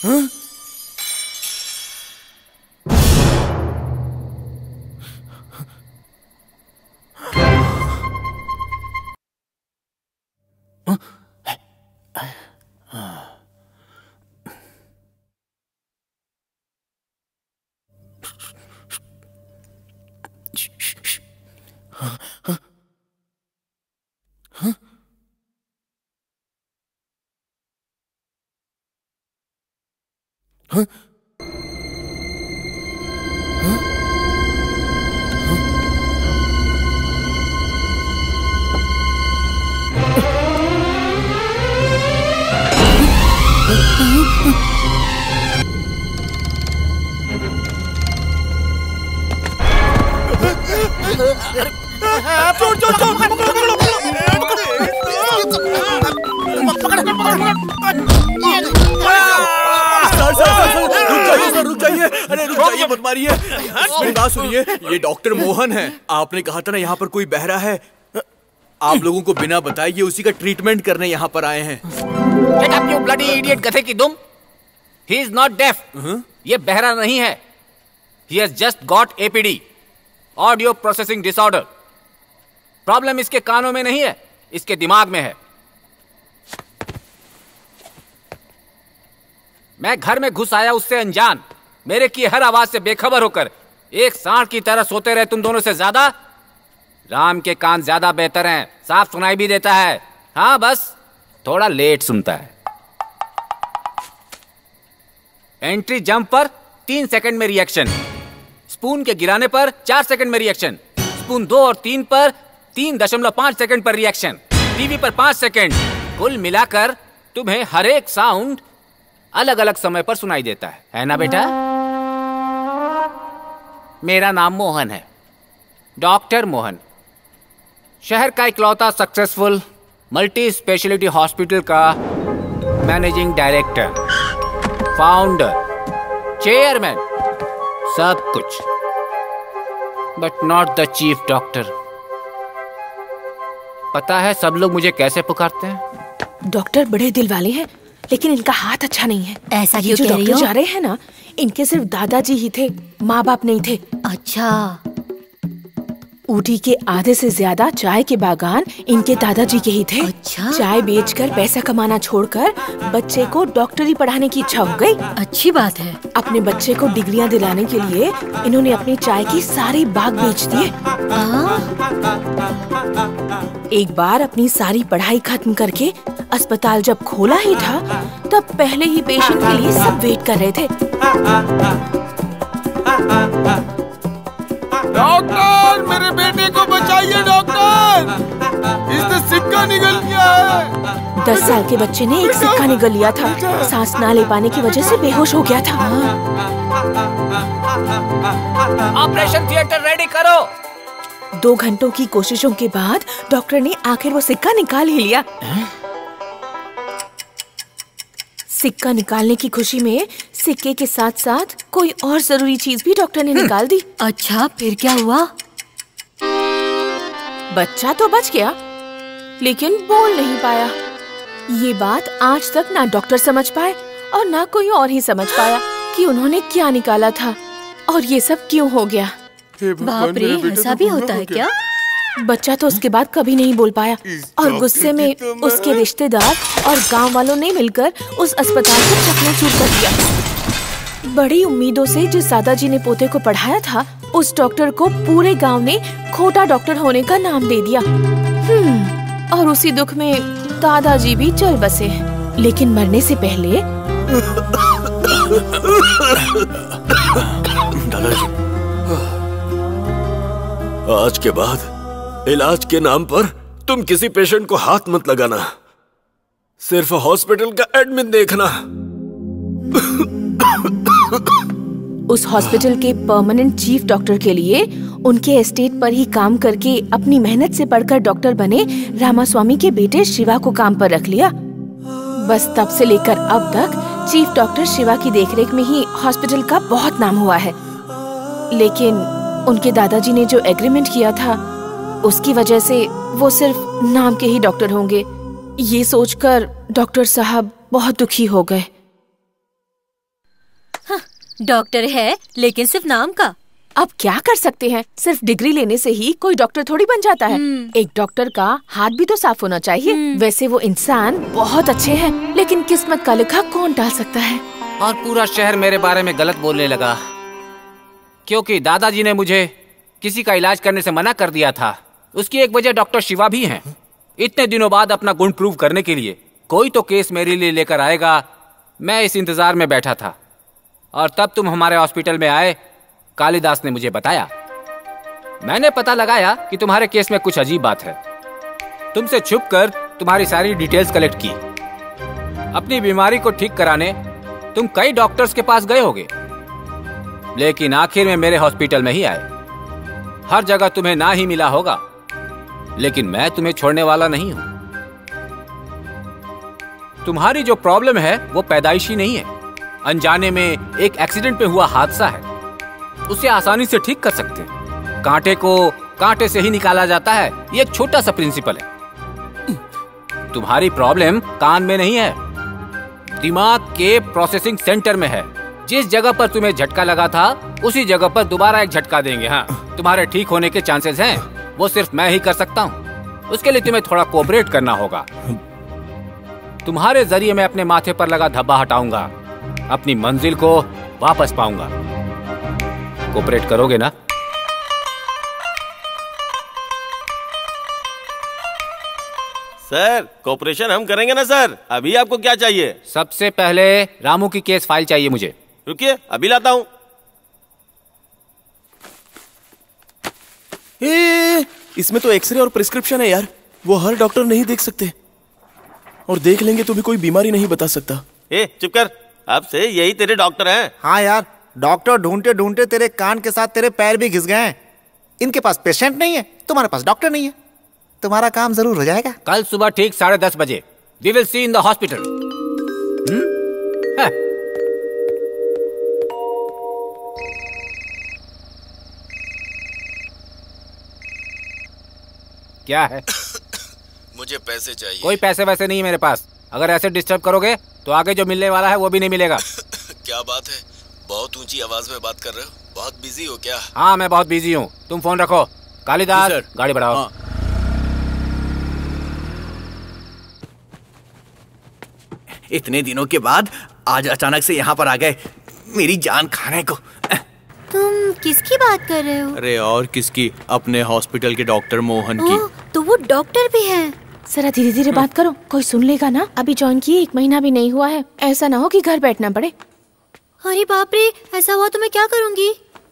Speaker 12: सुनिए, ये डॉक्टर मोहन है। आपने कहा था ना यहाँ पर कोई बहरा है। आप लोगों को बिना बताए ये उसी का ट्रीटमेंट करने यहाँ पर आए हैं।
Speaker 9: Get up, you bloody idiot, गधे की दुम। He is not deaf. ये बहरा नहीं है। He has just got APD, Audio Processing Disorder. Problem इसके कानों में नहीं है, इसके दिमाग में है। मैं घर में घुस आया उससे अनजान, मेरे की हर आवाज से बेखबर होकर एक सांड की तरह सोते रहे तुम दोनों से ज्यादा। राम के कान ज्यादा बेहतर हैं, साफ सुनाई भी देता है। हाँ, बस थोड़ा लेट सुनता है। एंट्री जंप पर 3 सेकंड में रिएक्शन, स्पून के गिराने पर 4 सेकंड में रिएक्शन, स्पून 2 और 3 पर 3.5 सेकंड पर रिएक्शन, टीवी पर 5 सेकंड। कुल मिलाकर तुम्हें हर एक साउंड अलग अलग समय पर सुनाई देता है ना बेटा? मेरा नाम मोहन है, डॉक्टर मोहन। शहर का इकलौता सक्सेसफुल मल्टी स्पेशलिटी हॉस्पिटल का मैनेजिंग डायरेक्टर, फाउंडर, चेयरमैन, सब कुछ, but not the chief doctor. पता है सब लोग मुझे कैसे पुकारते हैं?
Speaker 3: डॉक्टर बड़े दिल वाले हैं, लेकिन इनका हाथ अच्छा नहीं है।
Speaker 2: ऐसा
Speaker 3: ये जो डॉक्टर जा रहे हैं ना, इनके सिर्फ दादाजी ही थे, माँ बाप नहीं थे।
Speaker 2: अच्छा।
Speaker 3: ऊटी के आधे से ज्यादा चाय के बागान इनके दादाजी के ही थे।
Speaker 2: अच्छा।
Speaker 3: चाय बेचकर पैसा कमाना छोड़कर बच्चे को डॉक्टरी पढ़ाने की इच्छा हो गई।
Speaker 2: अच्छी बात है।
Speaker 3: अपने बच्चे को डिग्रियां दिलाने के लिए इन्होंने अपनी चाय की सारी बाग बेच दिए। एक बार अपनी सारी पढ़ाई खत्म करके अस्पताल जब खोला ही था, तब पहले ही पेशेंट के लिए सब वेट कर रहे थे।
Speaker 11: डॉक्टर, मेरे बेटे को बचाइए डॉक्टर, इससे सिक्का निकल गया है।
Speaker 3: 10 साल के बच्चे ने एक सिक्का निगल लिया था, सांस ना ले पाने की वजह से बेहोश हो गया था।
Speaker 9: ऑपरेशन थिएटर रेडी करो।
Speaker 3: 2 घंटों की कोशिशों के बाद डॉक्टर ने आखिर वो सिक्का निकाल ही लिया। सिक्का निकालने की खुशी में सिक्के के साथ साथ कोई और जरूरी चीज भी डॉक्टर ने निकाल दी।
Speaker 2: अच्छा, फिर क्या हुआ?
Speaker 3: बच्चा तो बच गया, लेकिन बोल नहीं पाया। ये बात आज तक ना डॉक्टर समझ पाए और ना कोई और ही समझ पाया कि उन्होंने क्या निकाला था और ये सब क्यों हो गया।
Speaker 2: बाप रे, ऐसा भी होता है क्या?
Speaker 3: बच्चा तो उसके बाद कभी नहीं बोल पाया और गुस्से में उसके रिश्तेदार और गांव वालों ने मिलकर उस अस्पताल को चकनाचूर कर दिया। बड़ी उम्मीदों से जिस दादाजी ने पोते को पढ़ाया था, उस डॉक्टर को पूरे गांव ने खोटा डॉक्टर होने का नाम दे दिया। और उसी दुख में दादाजी भी चल बसे, लेकिन मरने से पहले
Speaker 1: दादाजी, आज के बाद इलाज के नाम पर तुम किसी पेशेंट को हाथ मत लगाना, सिर्फ हॉस्पिटल का एडमिन देखना।
Speaker 3: उस हॉस्पिटल के परमानेंट चीफ डॉक्टर के लिए उनके एस्टेट पर ही काम करके अपनी मेहनत से पढ़कर डॉक्टर बने रामास्वामी के बेटे शिवा को काम पर रख लिया। बस तब से लेकर अब तक चीफ डॉक्टर शिवा की देखरेख में ही हॉस्पिटल का बहुत नाम हुआ है। लेकिन उनके दादाजी ने जो एग्रीमेंट किया था, उसकी वजह से वो सिर्फ नाम के ही डॉक्टर होंगे। ये सोचकर डॉक्टर साहब बहुत दुखी हो गए।
Speaker 2: डॉक्टर है लेकिन सिर्फ नाम का।
Speaker 14: अब क्या कर सकते हैं, सिर्फ डिग्री लेने से ही कोई डॉक्टर थोड़ी बन जाता है। एक डॉक्टर का हाथ भी तो साफ होना चाहिए। वैसे वो इंसान बहुत अच्छे हैं, लेकिन किस्मत का लिखा कौन टाल सकता है।
Speaker 9: और पूरा शहर मेरे बारे में गलत बोलने लगा, क्योंकि दादाजी ने मुझे किसी का इलाज करने से मना कर दिया था। उसकी एक वजह डॉक्टर शिवा भी हैं। इतने दिनों बाद अपना गुण प्रूव करने के लिए कोई तो केस मेरे लिए लेकर आएगा, मैं इस इंतजार में बैठा था। और तब तुम हमारे हॉस्पिटल में आए। कालिदास ने मुझे बताया। मैंने पता लगाया कि तुम्हारे केस में कुछ अजीब बात है। तुमसे छुपकर तुम्हारी सारी डिटेल्स कलेक्ट की। अपनी बीमारी को ठीक कराने तुम कई डॉक्टर्स के पास गए होगे, लेकिन आखिर में मेरे हॉस्पिटल में ही आए। हर जगह तुम्हें ना ही मिला होगा, लेकिन मैं तुम्हें छोड़ने वाला नहीं हूं। तुम्हारी जो प्रॉब्लम है वो पैदाइशी नहीं है, अनजाने में एक एक्सीडेंट पे हुआ हादसा है। उसे आसानी से ठीक कर सकते हैं। कांटे को कांटे से ही निकाला जाता है, ये एक छोटा सा प्रिंसिपल है। तुम्हारी प्रॉब्लम कान में नहीं है, दिमाग के प्रोसेसिंग सेंटर में है। जिस जगह पर तुम्हें झटका लगा था उसी जगह पर दोबारा एक झटका देंगे। हाँ, तुम्हारे ठीक होने के चांसेस हैं, वो सिर्फ मैं ही कर सकता हूँ। उसके लिए तुम्हें थोड़ा कोऑपरेट करना होगा। तुम्हारे जरिए मैं अपने माथे पर लगा धब्बा हटाऊंगा, अपनी मंजिल को वापस पाऊंगा। कोऑपरेट करोगे ना?
Speaker 7: सर, कोऑपरेशन हम करेंगे ना सर। अभी आपको क्या चाहिए?
Speaker 9: सबसे पहले रामू की केस फाइल चाहिए मुझे।
Speaker 7: रुकिए, अभी लाता हूँ।
Speaker 6: इसमें तो एक्सरे और प्रिस्क्रिप्शन है यार, वो हर डॉक्टर नहीं देख सकते, और देख लेंगे तो भी कोई बीमारी नहीं बता सकता।
Speaker 7: चुप कर, अब से यही तेरे डॉक्टर हैं।
Speaker 8: हाँ यार, डॉक्टर ढूंढते ढूंढते तेरे कान के साथ तेरे पैर भी घिस गए हैं। इनके पास पेशेंट नहीं है, तुम्हारे पास डॉक्टर नहीं है। तुम्हारा काम जरूर हो जाएगा।
Speaker 9: कल सुबह ठीक 10:30 बजे we will see in the hospital. क्या है?
Speaker 6: मुझे पैसे चाहिए।
Speaker 9: कोई पैसे वैसे नहीं है मेरे पास। अगर ऐसे डिस्टर्ब करोगे तो आगे जो मिलने वाला है वो भी नहीं मिलेगा।
Speaker 6: क्या बात है, बहुत ऊंची आवाज में बात कर रहे हो? बहुत बिजी हो क्या?
Speaker 9: हाँ, मैं बहुत बिजी हूँ। तुम फोन रखो। कालिदास, गाड़ी बढ़ाओ। हाँ।
Speaker 12: इतने दिनों के बाद आज अचानक से यहाँ पर आ गए मेरी जान खाने को।
Speaker 13: तुम किसकी बात कर रहे हो?
Speaker 12: अरे और किसकी, अपने हॉस्पिटल के डॉक्टर मोहन की।
Speaker 13: तो वो डॉक्टर भी हैं।
Speaker 14: जरा धीरे धीरे बात करो, कोई सुन लेगा ना। अभी ज्वाइन किए 1 महीना भी नहीं हुआ है, ऐसा ना हो कि घर बैठना पड़े।
Speaker 13: अरे बाप रे, ऐसा हुआ तो मैं क्या करूँगी?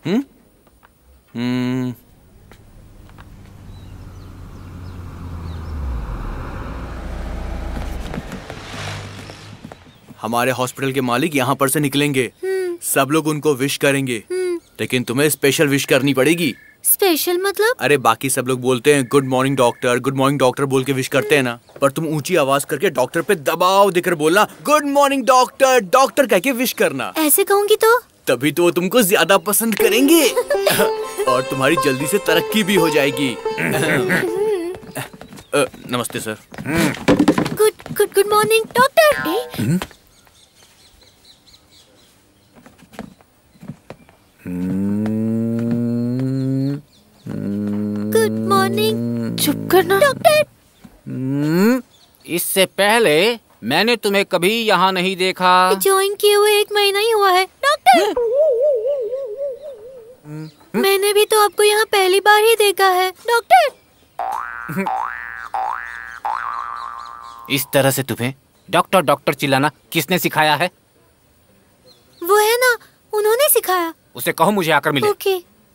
Speaker 12: हमारे हॉस्पिटल के मालिक यहाँ पर से निकलेंगे। सब लोग उनको विश करेंगे, लेकिन तुम्हें स्पेशल विश करनी पड़ेगी।
Speaker 13: स्पेशल मतलब?
Speaker 12: अरे बाकी सब लोग बोलते हैं गुड मॉर्निंग डॉक्टर बोल के विश करते हैं ना, पर तुम ऊंची आवाज करके डॉक्टर पे दबाव देकर बोलना गुड मॉर्निंग डॉक्टर कह के विश करना।
Speaker 13: ऐसे कहूँगी तो?
Speaker 12: तभी तो वो तुमको ज्यादा पसंद करेंगे और तुम्हारी जल्दी से तरक्की भी हो जाएगी। नमस्ते sir.
Speaker 13: Good morning doctor. Good morning.
Speaker 14: चुप करना
Speaker 13: डॉक्टर।
Speaker 9: इससे पहले मैंने तुम्हें कभी यहाँ नहीं देखा।
Speaker 13: ज्वाइन किए हुए 1 महीना ही हुआ है डॉक्टर। मैंने भी तो आपको यहाँ पहली बार ही देखा है डॉक्टर।
Speaker 9: इस तरह से तुम्हें डॉक्टर चिल्लाना किसने सिखाया है?
Speaker 13: वो है ना, उन्होंने सिखाया।
Speaker 9: उसे कहो मुझे आकर मिले।
Speaker 13: ओके।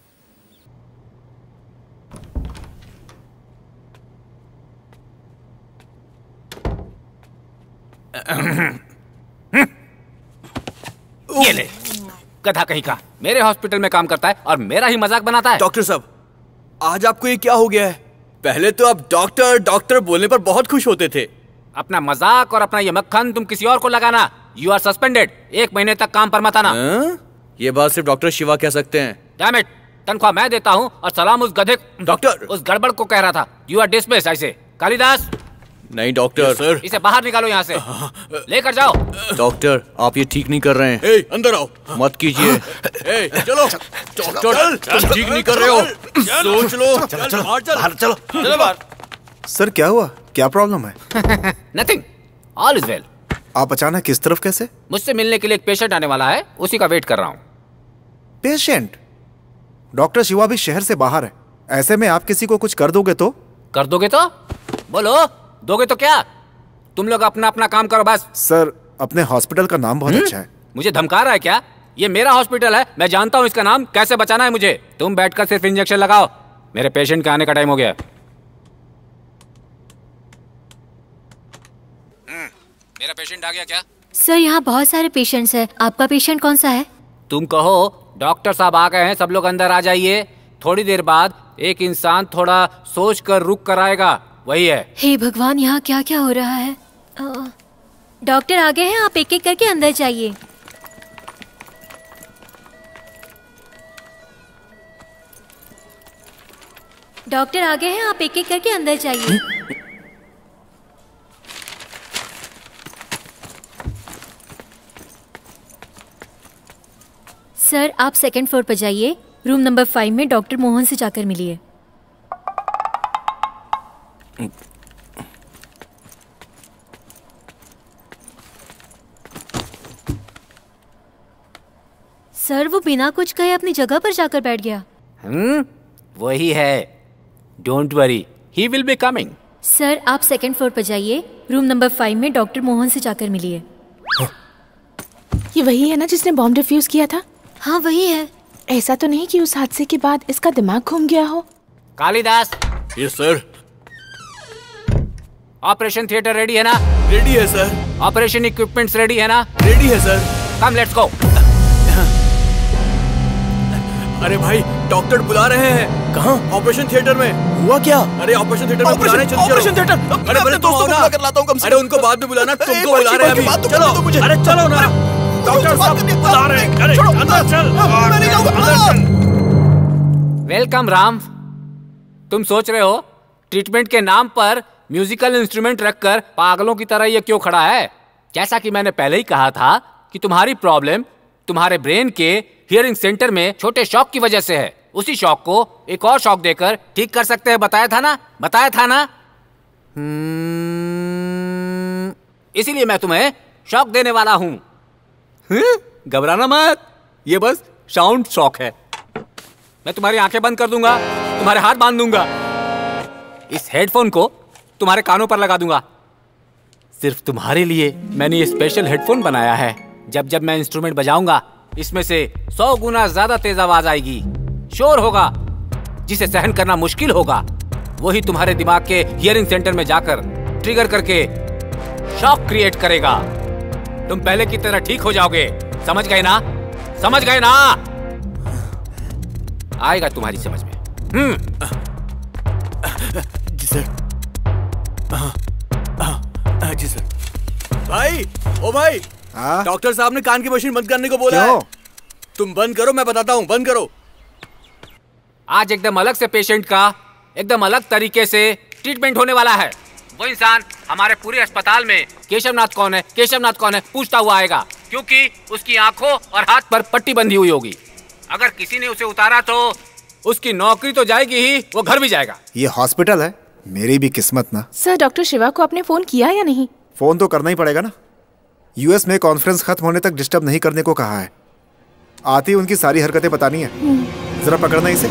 Speaker 9: ये ले, गधा कहीं का। मेरे हॉस्पिटल में काम करता है और मेरा ही मजाक बनाता है।
Speaker 12: डॉक्टर साहब, आज आपको ये क्या हो गया है? पहले तो आप डॉक्टर बोलने पर बहुत खुश होते थे।
Speaker 9: अपना मजाक और अपना ये मक्खन तुम किसी और को लगाना। You are suspended. 1 महीने तक काम पर मत आना।
Speaker 12: ये बात सिर्फ डॉक्टर शिवा कह सकते हैं।
Speaker 9: डैम इट, तनख्वाह मैं देता हूँ और सलाम उस गधे
Speaker 12: डॉक्टर
Speaker 9: उस गड़बड़ को कह रहा था। You are dismissed. ऐसे कालिदास
Speaker 12: नहीं डॉक्टर।
Speaker 9: सर इसे बाहर निकालो यहाँ से, लेकर जाओ।
Speaker 12: डॉक्टर आप ये ठीक नहीं कर रहे हैं।
Speaker 7: अंदर आओ।
Speaker 12: मत कीजिए।
Speaker 7: चलो
Speaker 12: डॉक्टर तुम ठीक नहीं कर रहे हो, सोच लो।
Speaker 8: बाहर चलो। सर क्या हुआ, क्या प्रॉब्लम है?
Speaker 9: Nothing, all is well.
Speaker 8: आप अचानक किस तरफ कैसे?
Speaker 9: मुझसे मिलने के लिए एक पेशेंट आने वाला है, उसी का वेट कर रहा हूँ।
Speaker 8: पेशेंट? डॉक्टर शिवा भी शहर से बाहर है, ऐसे में आप किसी को कुछ कर दोगे तो?
Speaker 9: कर दोगे तो? बोलो, दोगे तो क्या? तुम लोग अपना अपना काम करो बस।
Speaker 8: सर अपने हॉस्पिटल का नाम बहुत अच्छा है।
Speaker 9: मुझे धमका रहा है क्या? ये मेरा हॉस्पिटल है, मैं जानता हूँ इसका नाम कैसे बचाना है मुझे। तुम बैठकर सिर्फ इंजेक्शन लगाओ, मेरे पेशेंट के आने का टाइम हो गया। मेरा पेशेंट आ गया क्या?
Speaker 2: सर यहाँ बहुत सारे पेशेंट्स हैं, आपका पेशेंट कौन सा है?
Speaker 9: तुम कहो डॉक्टर साहब आ गए हैं, सब लोग अंदर आ जाइए। थोड़ी देर बाद एक इंसान थोड़ा सोच कर रुक कर आएगा, वही है।
Speaker 2: हे भगवान, यहाँ क्या क्या हो रहा है? डॉक्टर आ गए हैं, आप एक एक करके अंदर जाइए। डॉक्टर आ गए हैं, आप एक एक करके अंदर जाइए। सर आप सेकंड फ्लोर पर जाइए, रूम नंबर 5 में डॉक्टर मोहन से जाकर मिलिए। सर वो बिना कुछ कहे अपनी जगह पर जाकर बैठ गया।
Speaker 9: वही है, don't worry, he will be coming.
Speaker 2: Sir आप सेकंड फ्लोर पर जाइए, रूम नंबर 5 में डॉक्टर मोहन से जाकर मिलिए।
Speaker 14: ये वही है ना जिसने बॉम्ब डिफ्यूज किया था?
Speaker 2: हाँ वही है।
Speaker 14: ऐसा तो नहीं कि उस हादसे के बाद इसका दिमाग घूम गया हो?
Speaker 9: Kalidas.
Speaker 7: Yes sir.
Speaker 9: Operation theatre ready है ना?
Speaker 7: रेडी है सर।
Speaker 9: ऑपरेशन इक्विपमेंट्स रेडी है ना?
Speaker 7: रेडी है सर।
Speaker 9: Come let's go.
Speaker 12: अरे भाई डॉक्टर बुला रहे हैं।
Speaker 7: कहाँ?
Speaker 12: ऑपरेशन थिएटर में।
Speaker 7: हुआ क्या?
Speaker 12: अरे ऑपरेशन थिएटर में बुला रहे हैं, चलो
Speaker 7: ऑपरेशन थिएटर।
Speaker 12: अरे
Speaker 7: अपने दोस्तों को बुला कर लाता हूँ कम से कम।
Speaker 12: अरे उनको बाद में बुलाना, तुमको बुला रहे हैं अभी। चलो
Speaker 7: अरे
Speaker 12: चलो ना, डॉक्टर साहब बुला रहे हैं। अरे अंदर चल, मैं नहीं जाऊंगा, अंदर चल।
Speaker 9: वेलकम राम। तुम सोच रहे हो ट्रीटमेंट के नाम पर म्यूजिकल इंस्ट्रूमेंट रखकर पागलों की तरह ये क्यों खड़ा है? जैसा कि मैंने पहले ही कहा था कि तुम्हारी प्रॉब्लम तुम्हारे ब्रेन के हियरिंग सेंटर में छोटे शॉक की वजह से है। उसी शॉक को एक और शॉक देकर ठीक कर सकते हैं, बताया था ना? इसीलिए मैं तुम्हें शॉक देने वाला हूं। घबराना मत, ये बस साउंड शॉक है। मैं तुम्हारी आंखें बंद कर दूंगा, तुम्हारे हाथ बांध दूंगा, इस हेडफोन को तुम्हारे कानों पर लगा दूंगा। सिर्फ तुम्हारे लिए मैंने ये स्पेशल हेडफोन बनाया है। जब जब मैं इंस्ट्रूमेंट बजाऊंगा इसमें से 100 गुना ज्यादा तेज आवाज आएगी, शोर होगा जिसे सहन करना मुश्किल होगा। वही तुम्हारे दिमाग के हियरिंग सेंटर में जाकर ट्रिगर करके शॉक क्रिएट करेगा। तुम पहले की तरह ठीक हो जाओगे, समझ गए ना? आएगा तुम्हारी समझ में।
Speaker 12: जी सर। जी सर। भाई, ओ भाई, डॉक्टर साहब ने कान की मशीन बंद करने को बोला है। तुम बंद करो, मैं बताता हूँ, बंद करो।
Speaker 9: आज एकदम अलग से पेशेंट का एकदम अलग तरीके से ट्रीटमेंट होने वाला है। वो इंसान हमारे पूरे अस्पताल में केशवनाथ कौन है पूछता हुआ आएगा, क्योंकि उसकी आंखों और हाथ पर पट्टी बंधी हुई होगी। अगर किसी ने उसे उतारा तो उसकी नौकरी तो जाएगी ही, वो घर भी जाएगा।
Speaker 8: ये हॉस्पिटल है, मेरी भी किस्मत ना।
Speaker 14: सर डॉक्टर शिवा को आपने फोन किया या नहीं?
Speaker 8: फोन तो करना ही पड़ेगा ना। यूएस में कॉन्फ्रेंस खत्म होने तक डिस्टर्ब नहीं करने को कहा है। आती उनकी सारी हरकतें बतानी है। जरा पकड़ना इसे।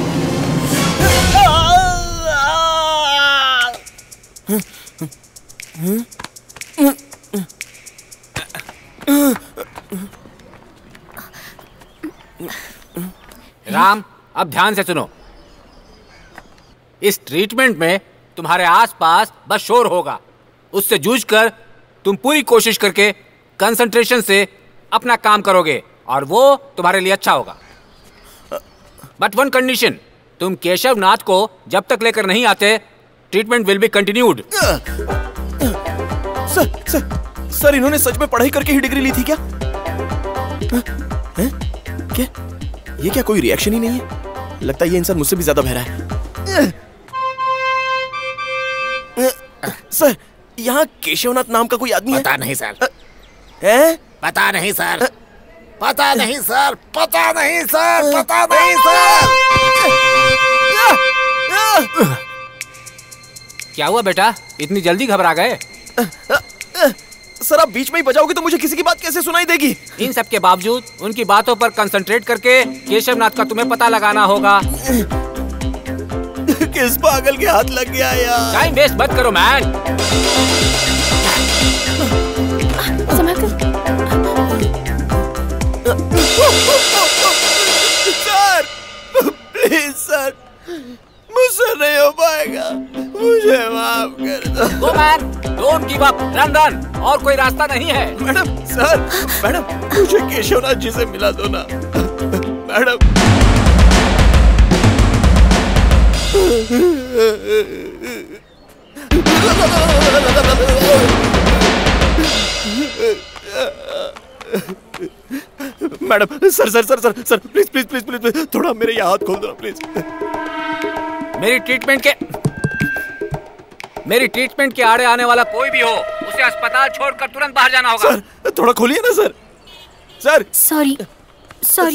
Speaker 9: राम, अब ध्यान से सुनो। इस ट्रीटमेंट में तुम्हारे आसपास बस शोर होगा। उससे जूझकर तुम पूरी कोशिश करके कंसंट्रेशन से अपना काम करोगे और वो तुम्हारे लिए अच्छा होगा। बट वन कंडीशन, तुम केशवनाथ को जब तक लेकर नहीं आते treatment will be continued.
Speaker 7: Sir इन्होंने सच में पढ़ाई करके ही डिग्री ली थी क्या? क्या ये क्या कोई रिएक्शन ही नहीं है? लगता है ये इंसान मुझसे भी ज्यादा बहरा है। सर
Speaker 6: यहाँ केशवनाथ नाम का कोई आदमी
Speaker 15: पता नहीं सर।
Speaker 6: है?
Speaker 15: पता नहीं सर, पता नहीं सर, पता नहीं सर, पता नहीं सर।
Speaker 9: क्या हुआ बेटा, इतनी जल्दी घबरा गए?
Speaker 6: सर आप बीच में ही बजाओगे तो मुझे किसी की बात कैसे सुनाई देगी?
Speaker 9: इन सब के बावजूद उनकी बातों पर कंसंट्रेट करके केशवनाथ का तुम्हें पता लगाना होगा।
Speaker 6: किस पागल के हाथ लग गया यार?
Speaker 9: टाइम वेस्ट मत करो मैन।
Speaker 6: सर प्लीज सर, मुझसे नहीं हो पाएगा, मुझे माफ कर दो।
Speaker 9: Go man, don't give up, run run, और कोई रास्ता नहीं है।
Speaker 6: मैडम सर, मैडम मुझे केशवनाथ जी से मिला दो ना madam. Madam sir sir sir sir sir please please please please थोड़ा मेरे यहाँ हाथ खोल दो प्लीज।
Speaker 9: मेरी ट्रीटमेंट के आड़े आने वाला कोई भी हो, उसे अस्पताल छोड़कर तुरंत बाहर जाना होगा।
Speaker 6: सर थोड़ा खोलिए ना sir. Sir
Speaker 13: sorry sorry.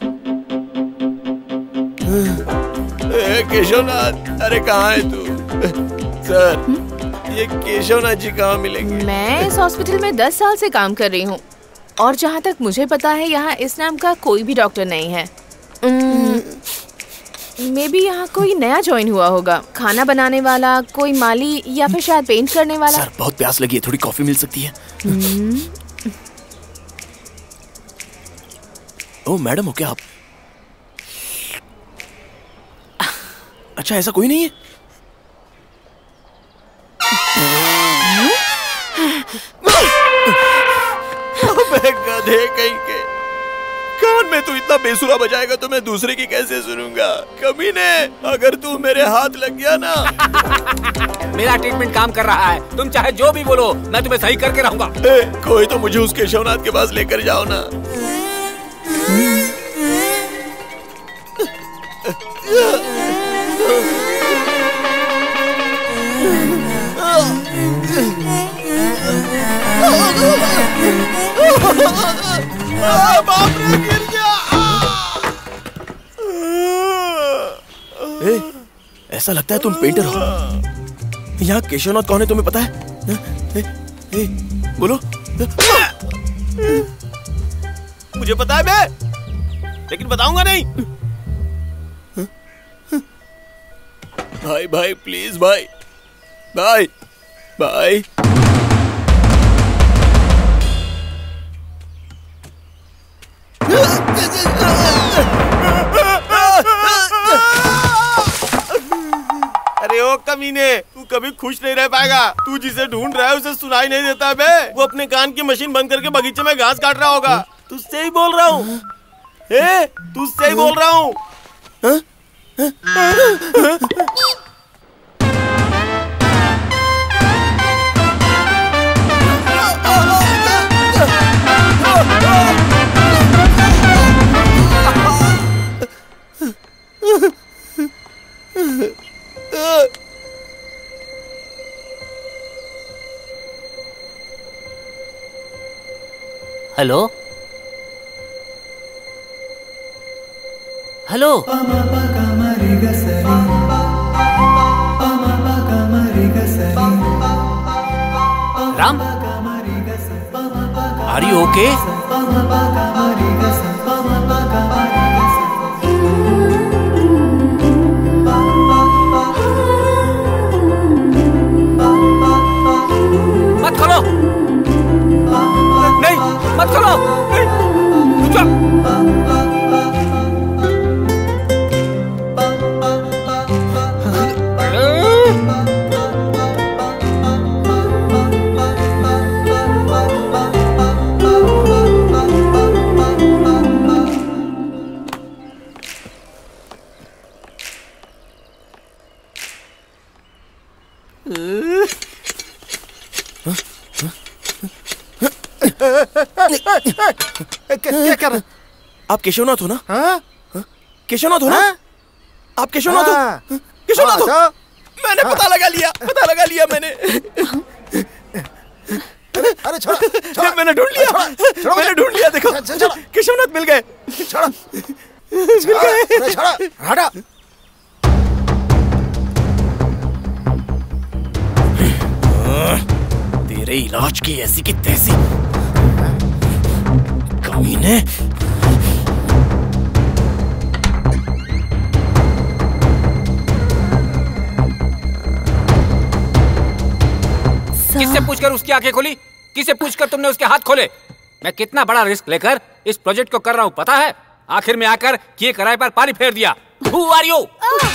Speaker 6: Keshavnath, अरे कहाँ है तू? सर ये केशवनाथ जी कहाँ मिलेंगे?
Speaker 14: मैं इस हॉस्पिटल में 10 साल से काम कर रही हूँ और जहाँ तक मुझे पता है यहाँ इस नाम का कोई भी डॉक्टर नहीं है। मे बी यहाँ कोई नया ज्वाइन हुआ होगा, खाना बनाने वाला, कोई माली या फिर शायद पेंट करने वाला।
Speaker 6: सर बहुत प्यास लगी है, थोड़ी कॉफी मिल सकती है? ओ मैडम हो क्या आप? अच्छा ऐसा कोई नहीं है? अबे गधे कहीं के, कान में तू इतना बेसुरा बजाएगा तो मैं दूसरे की कैसे सुनूंगा? कमीने, अगर तू मेरे हाथ लग गया ना।
Speaker 9: मेरा ट्रीटमेंट काम कर रहा है, तुम चाहे जो भी बोलो मैं तुम्हें सही करके रहूंगा।
Speaker 6: कोई तो मुझे उस केशवनाथ के पास लेकर जाओ ना। बाप रे गिर गया। ऐसा लगता है तुम पेंटर हो। यहाँ केशवनाथ कौन है तुम्हें पता है? बोलो। मुझे पता है बे, लेकिन बताऊंगा नहीं। भाई भाई प्लीज भाई, भाई भाई। अरे ओ कमीने, तू कभी खुश नहीं रह पाएगा। तू जिसे ढूंढ रहा है उसे सुनाई नहीं देता बे। वो अपने कान की मशीन बंद करके बगीचे में घास काट रहा होगा। तुझसे ही बोल रहा हूँ, तुझसे ही बोल रहा हूँ।
Speaker 9: Hello hello, Ram, are you okay? मत खोलो, नहीं मत खोलो,
Speaker 8: क्या कर रहे?
Speaker 6: आप केशवनाथ हो ना?
Speaker 8: हाँ?
Speaker 6: केशवनाथ हो ना? आप केशवनाथ हो? केशवनाथ हो? मैंने पता लगा लिया मैंने।
Speaker 15: अरे छोड़ो,
Speaker 6: मैंने ढूंढ लिया, मैंने ढूंढ लिया। देखो केशवनाथ मिल गए।
Speaker 15: छोड़ो, अरे छोड़ो, हटा।
Speaker 6: तेरे इलाज की ऐसी की तैसी कमीने।
Speaker 9: किससे पूछकर उसकी आंखें खोली? किससे पूछकर तुमने उसके हाथ खोले? मैं कितना बड़ा रिस्क लेकर इस प्रोजेक्ट को कर रहा हूँ पता है? आखिर में आकर किए कराए पर पानी फेर दिया। Who are you?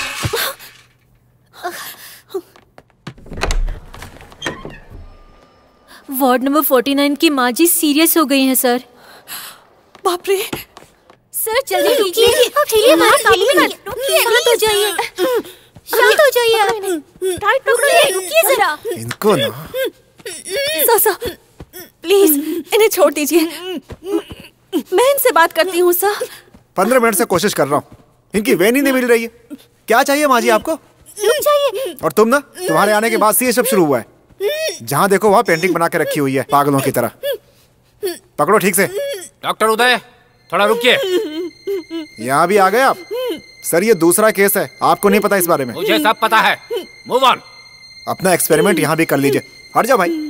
Speaker 13: Ward number 49 की माँ जी सीरियस हो गई हैं सर।
Speaker 10: बाप रे।
Speaker 13: सर जल्दी कीजिए, शांत हो जाइए, शांत हो जाइए, टाइट पकड़िए, रुकिए जरा।
Speaker 8: इनको ना
Speaker 10: सर प्लीज इन्हें छोड़ दीजिए, मैं इनसे बात करती हूँ सर।
Speaker 8: 15 मिनट से कोशिश कर रहा हूँ, इनकी वेन ही नहीं मिल रही है। क्या चाहिए माँ जी आपको?
Speaker 13: रुक जाइए।
Speaker 8: और तुम ना, तुम्हारे आने के बाद से ये सब शुरू हुआ है। जहाँ देखो वहाँ पेंटिंग बना के रखी हुई है पागलों की तरह। पकड़ो ठीक से।
Speaker 9: डॉक्टर उदय थोड़ा रुकिए।
Speaker 8: यहाँ भी आ गए आप? सर ये दूसरा केस है, आपको नहीं पता इस बारे में?
Speaker 9: मुझे सब पता है। Move on.
Speaker 8: अपना एक्सपेरिमेंट यहाँ भी कर लीजिए। हट जाओ भाई।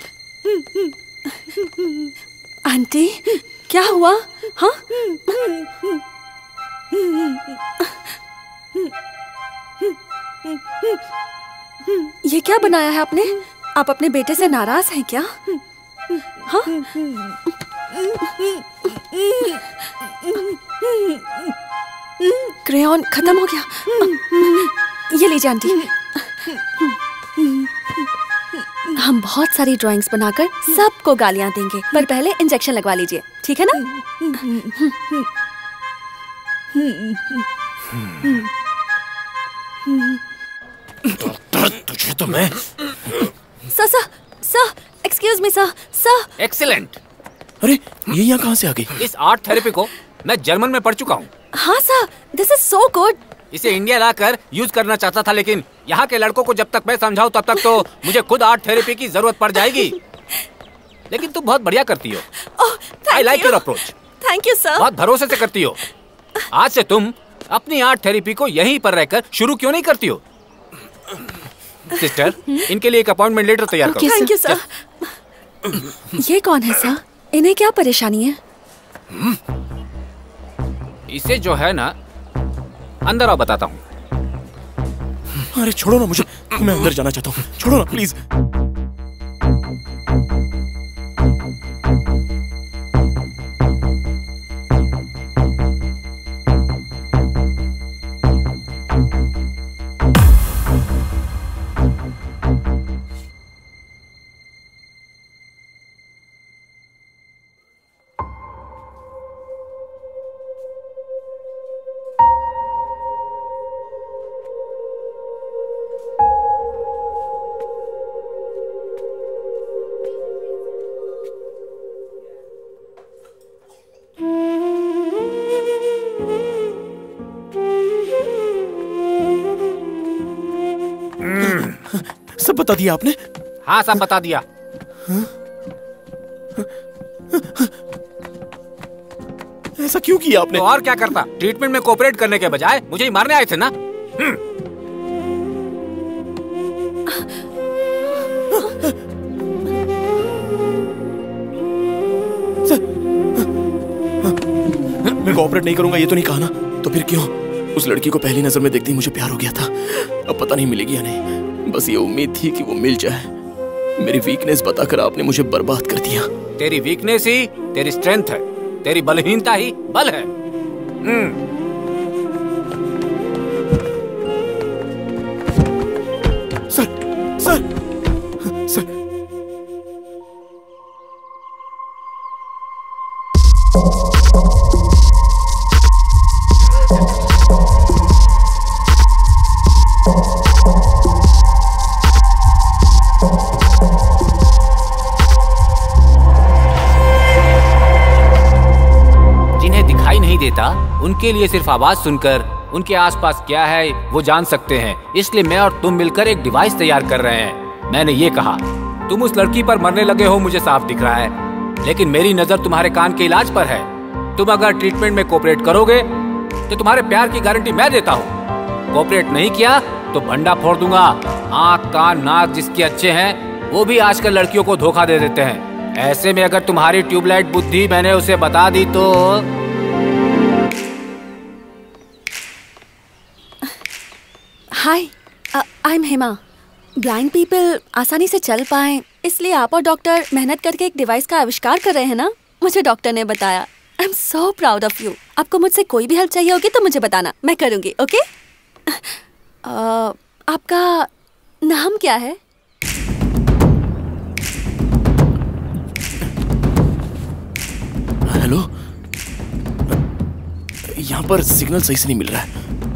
Speaker 10: आंटी क्या हुआ? हाँ ये क्या बनाया है आपने? आप अपने बेटे से नाराज हैं क्या? हाँ क्रेयॉन खत्म हो गया। ये लीजिए आंटी। हम बहुत सारी ड्राइंग्स बनाकर सबको गालियां देंगे, पर पहले इंजेक्शन लगवा लीजिए, ठीक है ना?
Speaker 6: डॉक्टर तुझे तो मैं।
Speaker 10: Sir excuse me sir.
Speaker 9: Excellent.
Speaker 6: अरे ये यहाँ कहाँ से आ गई?
Speaker 9: इस आर्ट थेरेपी को मैं जर्मन में पढ़ चुका हूँ।
Speaker 10: हाँ sir, this is so good.
Speaker 9: इसे इंडिया लाकर यूज करना चाहता था, लेकिन यहाँ के लड़कों को जब तक मैं समझाऊं तब तक तो मुझे खुद आर्ट थेरेपी की जरूरत पड़ जाएगी। लेकिन तुम बहुत बढ़िया करती हो। I like your approach.
Speaker 10: Thank you sir.
Speaker 9: बहुत भरोसे से करती हो। आज से तुम अपनी आर्ट थेरेपी को यहीं पर रहकर शुरू क्यों नहीं करती हो? सिस्टर, इनके लिए एक अपॉइंटमेंट लेटर तैयार करो।
Speaker 10: Thank you sir. ये कौन है सर? इन्हें क्या परेशानी है?
Speaker 9: इसे जो है ना, अंदर आओ बताता हूँ।
Speaker 6: अरे छोड़ो ना मुझे, मैं अंदर जाना चाहता हूँ। छोड़ो ना प्लीज। सब बता दिया आपने?
Speaker 9: हाँ सब बता दिया।
Speaker 6: ऐसा क्यों किया आपने?
Speaker 9: तो और क्या करता? ट्रीटमेंट में कोऑपरेट करने के बजाय मुझे ही मारने आए थे ना।
Speaker 6: मैं कोऑपरेट नहीं करूंगा ये तो नहीं कहा ना, तो फिर क्यों? उस लड़की को पहली नजर में देखते ही मुझे प्यार हो गया था। अब पता नहीं मिलेगी या नहीं, बस ये उम्मीद थी कि वो मिल जाए। मेरी वीकनेस बताकर आपने मुझे बर्बाद कर दिया।
Speaker 9: तेरी वीकनेस ही तेरी स्ट्रेंथ है, तेरी बलहीनता ही बल है।
Speaker 6: सर
Speaker 9: उनके लिए सिर्फ आवाज सुनकर उनके आसपास क्या है वो जान सकते हैं। इसलिए मैं और तुम मिलकर एक डिवाइस तैयार कर रहे हैं। मैंने ये कहा तुम उस लड़की पर मरने लगे हो मुझे साफ दिख रहा है, लेकिन मेरी नजर तुम्हारे कान के इलाज पर है। तुम अगर ट्रीटमेंट में कोऑपरेट करोगे तो तुम्हारे प्यार की गारंटी मैं देता हूँ। कोऑपरेट नहीं किया तो भंडा फोड़ दूंगा। आँख कान नाक जिसके अच्छे हैं वो भी आजकल लड़कियों को धोखा दे देते हैं। ऐसे में अगर तुम्हारी ट्यूबलाइट बुद्धि मैंने उसे बता दी तो।
Speaker 10: Hi, I am Hema. Blind people आसानी से चल पाएं, इसलिए आप और डॉक्टर मेहनत करके एक डिवाइस का आविष्कार कर रहे हैं ना, मुझे डॉक्टर ने बताया। I am so proud of you. आपको मुझसे कोई भी हेल्प चाहिए होगी तो मुझे बताना, मैं करूंगी। ओके? आपका नाम क्या है?
Speaker 6: हेलो, यहाँ पर सिग्नल सही से नहीं मिल रहा है।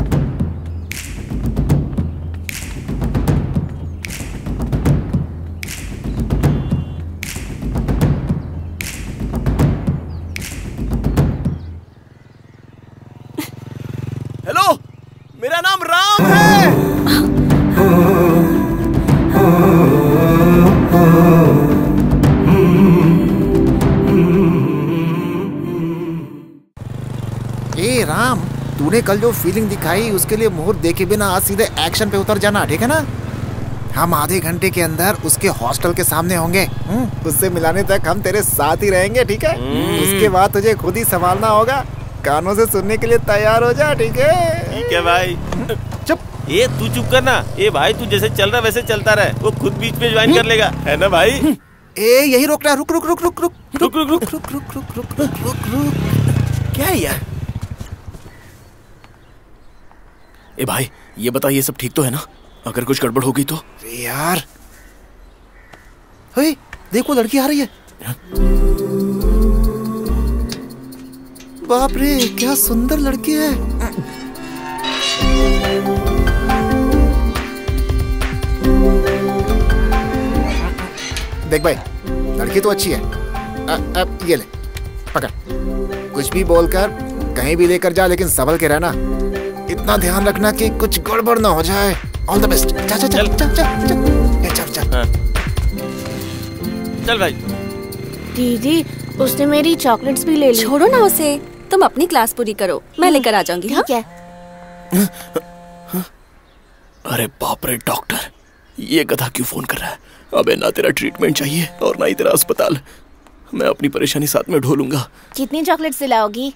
Speaker 6: हेलो, मेरा नाम राम है।
Speaker 8: ए राम, तूने कल जो फीलिंग दिखाई उसके लिए मुहूर्त देखे बिना आज सीधे एक्शन पे उतर जाना, ठीक है ना? हम आधे घंटे के अंदर उसके हॉस्टल के सामने होंगे। उससे मिलाने तक हम तेरे साथ ही रहेंगे, ठीक है? उसके बाद तुझे खुद ही संभालना होगा। कानों से सुनने के लिए तैयार हो जा, ठीक है?
Speaker 7: ठीक है भाई।
Speaker 8: चुप।
Speaker 7: ये तू चुप करना। ए भाई, तू जैसे चल रहा वैसे चलता रहे, वो खुद बीच में ज्वाइन कर लेगा, है ना भाई?
Speaker 8: ए यही रोक रहा, रुक रुक रुक रुक रुक
Speaker 7: रुक रुक रुक
Speaker 8: रुक रुक रुक रुक रुक रुक रुक।
Speaker 6: क्या है यार? ए भाई, ये बता, ये सब ठीक तो है ना? अगर कुछ गड़बड़ होगी तो?
Speaker 8: यार, हे, देखो लड़की आ रही है। बाप रे, क्या सुंदर लड़की है। देख भाई, लड़की तो अच्छी है। अब ये ले, पकड़। कुछ भी बोलकर कहीं भी लेकर जा, लेकिन संभल के रहना। इतना ध्यान रखना कि कुछ गड़बड़ ना हो जाए। All the best. चल चल चल चल चल चल चल
Speaker 7: चल भाई।
Speaker 3: दीदी, उसने मेरी चॉकलेट्स भी ले ली।
Speaker 10: छोड़ो ना उसे, तुम अपनी क्लास पूरी करो, मैं लेकर आ जाऊंगी।
Speaker 3: ठीक है।
Speaker 6: अरे बाप रे डॉक्टर, ये गधा क्यों फोन कर रहा है? अबे ना तेरा ट्रीटमेंट चाहिए और ना ही तेरा अस्पताल। मैं अपनी परेशानी साथ में ढोलूंगा।
Speaker 3: कितनी चॉकलेट्स दिलाओगी?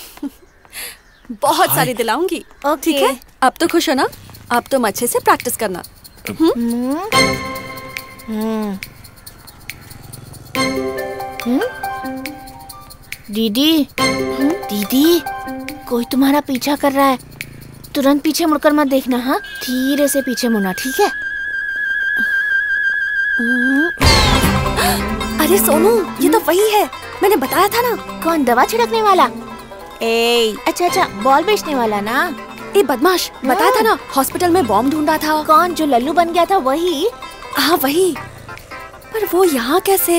Speaker 10: बहुत सारी दिलाऊंगी। ठीक है, अब तो खुश हो ना? अब तुम अच्छे से प्रैक्टिस करना।
Speaker 3: दीदी, दीदी, कोई तुम्हारा पीछा कर रहा है। तुरंत पीछे मुड़कर मत देखना, हाँ? धीरे से पीछे मुड़ना, ठीक है?
Speaker 10: अरे सोनू, ये तो वही है, मैंने बताया था ना।
Speaker 3: कौन, दवा छिड़कने वाला? ए, अच्छा, बॉल बेचने वाला ना?
Speaker 10: ए बदमाश, बताया था ना, हॉस्पिटल में बॉम्ब ढूंढा था।
Speaker 3: कौन, जो लल्लू बन गया था वही?
Speaker 10: हाँ वही, पर वो यहाँ कैसे?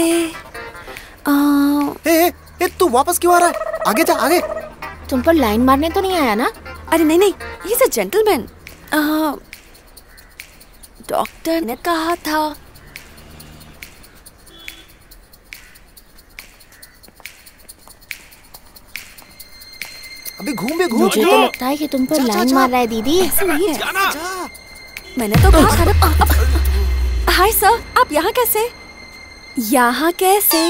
Speaker 8: ए, तू वापस क्यों आ रहा है? आगे जा, आगे।
Speaker 3: तुम पर लाइन मारने तो नहीं आया ना?
Speaker 10: अरे नहीं, he is a gentleman. Doctor ने कहा था।
Speaker 8: अभी घूम।
Speaker 3: मुझे तो लगता है कि तुम पर लाइन मार रहा है दीदी।
Speaker 10: ऐसे नहीं है। मैंने तो कहा था ना। हाय सर, आप यहाँ कैसे? यहाँ कैसे?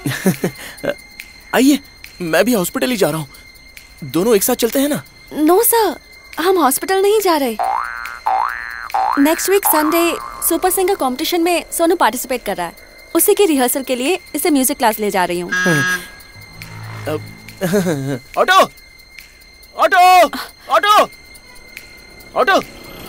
Speaker 6: आइए, मैं भी हॉस्पिटल ही जा रहा हूँ। दोनों एक साथ चलते हैं ना?
Speaker 10: नो सर, हम हॉस्पिटल नहीं जा रहे। Next week Sunday super singer competition में सोनू पार्टिसिपेट कर रहा है। उसी की रिहर्सल के लिए इसे म्यूजिक क्लास ले जा रही हूँ।
Speaker 6: Auto auto auto auto.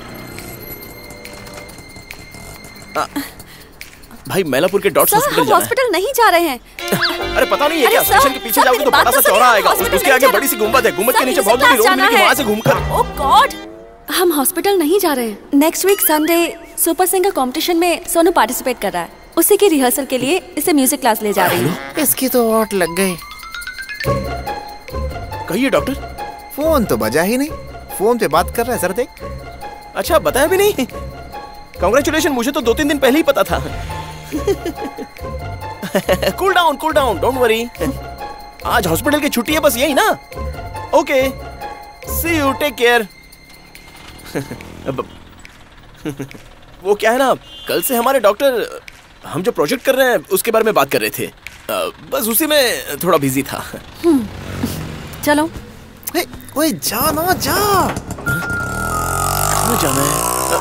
Speaker 6: भाई, मैलापुर के डॉट्स हॉस्पिटल जाना है।
Speaker 10: हॉस्पिटल नहीं जा रहे हैं।
Speaker 6: अरे पता नहीं है क्या? स्टेशन के पीछे जाओगे तो बड़ा सा चौराहा आएगा, उसके आगे बड़ी सी गुंबद है। गुंबद के नीचे बहुत बड़ी रोड मिलेगी, वहाँ से घूमकर।
Speaker 10: ओह गॉड, हम हॉस्पिटल नहीं जा रहे हैं। Next week Sunday super singer competition में सोनू पार्टिसिपेट कर रहा है। उसी की रिहर्सल के लिए इसे म्यूजिक क्लास ले जा रही हूँ।
Speaker 8: इसकी तो वाट लग गई।
Speaker 6: कहिए डॉक्टर।
Speaker 8: फोन तो बजा ही नहीं। फोन पे बात कर रहा है, सर देख।
Speaker 6: अच्छा, बताया भी नहीं। कांग्रेचुलेशन, मुझे तो 2-3 दिन पहले ही पता था। Cool down, don't worry. आज हॉस्पिटल की छुट्टी है, बस यही ना? Okay, see you, take care. वो क्या है ना, कल से हमारे डॉक्टर हम जो प्रोजेक्ट कर रहे हैं उसके बारे में बात कर रहे थे। बस उसी में थोड़ा बिजी था।
Speaker 10: चलो।
Speaker 8: ओए जा ना, जा।
Speaker 6: कहाँ जाना है?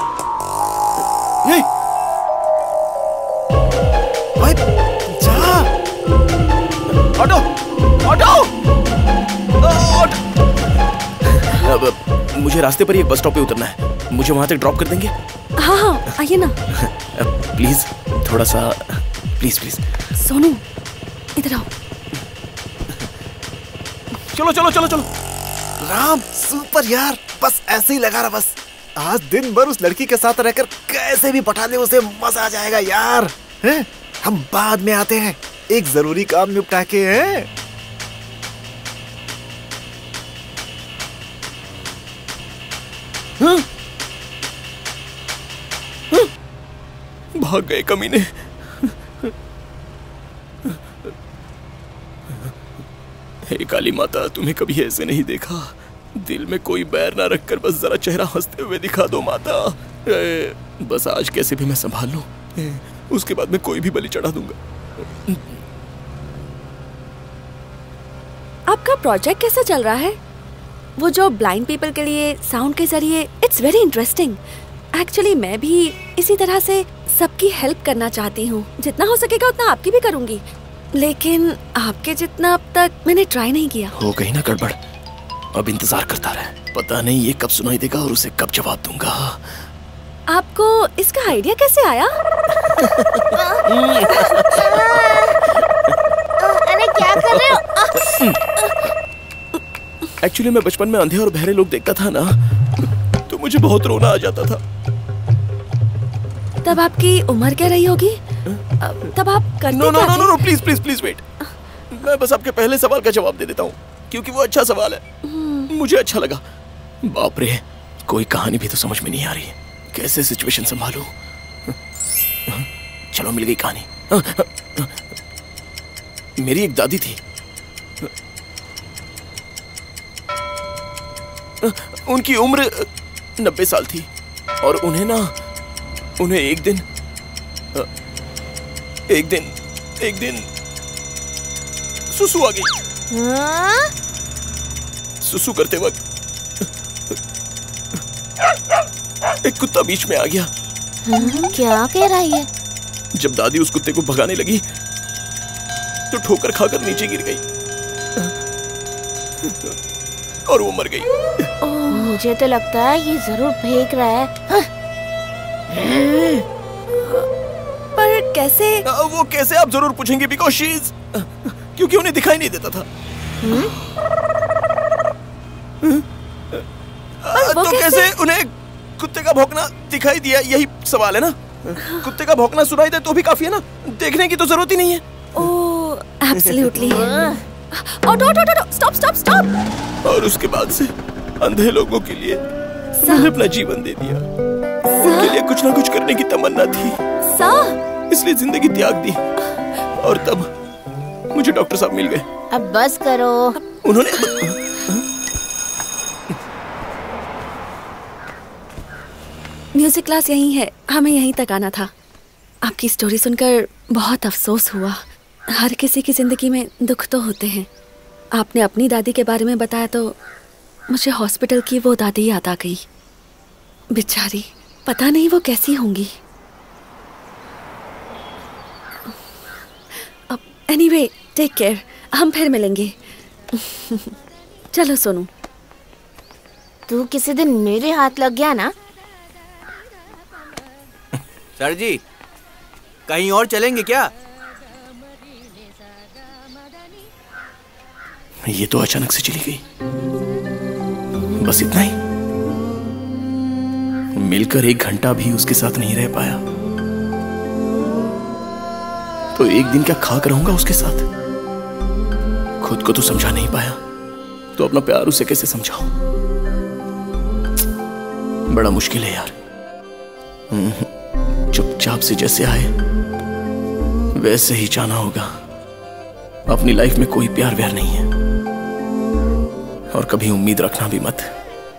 Speaker 8: ओए जा।
Speaker 6: ऑटो। मुझे रास्ते पर ही एक बस स्टॉप पे उतरना है, मुझे वहां तक ड्रॉप कर देंगे?
Speaker 10: हाँ, आइए ना।
Speaker 6: प्लीज, थोड़ा सा, प्लीज।
Speaker 10: सोनू, इधर आओ।
Speaker 6: चलो।
Speaker 8: राम, सुपर यार, बस ऐसे ही लगा रहा। बस आज दिन भर उस लड़की के साथ रहकर कैसे भी पटा ले उसे, मजा आ जाएगा यार। हैं? हम बाद में आते हैं, एक जरूरी काम निपटा के। हैं?
Speaker 6: भाग गए कमीने। हे काली माता, तुम्हें कभी ऐसे नहीं देखा। दिल में कोई बैर ना रखकर बस जरा चेहरा हंसते हुए दिखा दो माता। बस आज कैसे भी मैं संभाल लूं, उसके बाद मैं कोई भी बलि चढ़ा दूंगा।
Speaker 10: आपका प्रोजेक्ट कैसा चल रहा है? वो जो ब्लाइंड पीपल के लिए साउंड के जरिए, इट्स वेरी इंटरेस्टिंग। एक्चुअली मैं भी इसी तरह से सबकी हेल्प करना चाहती हूँ। जितना हो सकेगा उतना आपकी भी करूँगी, लेकिन आपके जितना अब तक मैंने ट्राई नहीं किया।
Speaker 6: हो गई ना गड़बड़, अब इंतजार करता रहे। पता नहीं ये कब सुनाई देगा और उसे कब जवाब दूंगा।
Speaker 10: आपको इसका आइडिया कैसे आया?
Speaker 3: अरे क्या कर रहे हो?
Speaker 6: एक्चुअली मैं बचपन में अंधे और बहरे लोग देखता था ना, तो मुझे बहुत रोना आ जाता था।
Speaker 10: तब आपकी उम्र क्या रही होगी? तब आप करते क्या थे?
Speaker 6: No, please wait. मैं बस आपके पहले सवाल का जवाब दे देता हूँ, क्योंकि वो अच्छा सवाल है, मुझे अच्छा लगा। बाप रे, कोई कहानी भी तो समझ में नहीं आ रही, कैसे सिचुएशन संभालूं। चलो, मिल गई कहानी। मेरी एक दादी थी, उनकी उम्र 90 साल थी, और उन्हें एक दिन सुसु आ गई। सुसु करते वक्त एक कुत्ता बीच में आ गया।
Speaker 3: क्या कह रहा है?
Speaker 6: जब दादी उस कुत्ते को भगाने लगी तो ठोकर खाकर नीचे गिर गई और वो मर गई।
Speaker 3: मुझे तो लगता है ये जरूर फेंक रहा है।
Speaker 10: पर कैसे?
Speaker 6: वो कैसे आप जरूर पूछेंगे, बिकॉज़ शी इज, क्योंकि उन्हें दिखाई नहीं देता था। तो कैसे उन्हें कुत्ते का भौंकना दिखाई दिया, यही सवाल है ना? कुत्ते का भौंकना सुनाई दे तो भी काफी है ना, देखने की तो जरूरत ही नहीं है।
Speaker 10: Oh, absolutely. स्टॉप।
Speaker 6: और उसके बाद से अंधे लोगों के लिए मैंने अपना जीवन दे दिया। उनके लिए कुछ ना कुछ करने की तमन्ना थी, इसलिए जिंदगी त्याग दी। और तब मुझे डॉक्टर साहब मिल गए।
Speaker 3: अब बस करो।
Speaker 6: उन्होंने
Speaker 10: म्यूजिक क्लास यहीं है, हमें यहीं तक आना था। आपकी स्टोरी सुनकर बहुत अफसोस हुआ। हर किसी की जिंदगी में दुख तो होते हैं। आपने अपनी दादी के बारे में बताया तो मुझे हॉस्पिटल की वो दादी याद आ गई। बेचारी, पता नहीं वो कैसी होंगी। अब एनीवे, टेक केयर, हम फिर मिलेंगे। चलो सोनू।
Speaker 3: तू किसी दिन मेरे हाथ लग गया ना।
Speaker 12: सर जी, कहीं और चलेंगे क्या?
Speaker 6: ये तो अचानक से चली गई, बस इतना ही। मिलकर 1 घंटा भी उसके साथ नहीं रह पाया, तो एक दिन क्या खाक रहूंगा उसके साथ? खुद को तो समझा नहीं पाया, तो अपना प्यार उसे कैसे समझाऊं? बड़ा मुश्किल है यार। चुपचाप से जैसे आए वैसे ही जाना होगा। अपनी लाइफ में कोई प्यार व्यार नहीं है और कभी उम्मीद रखना भी मत।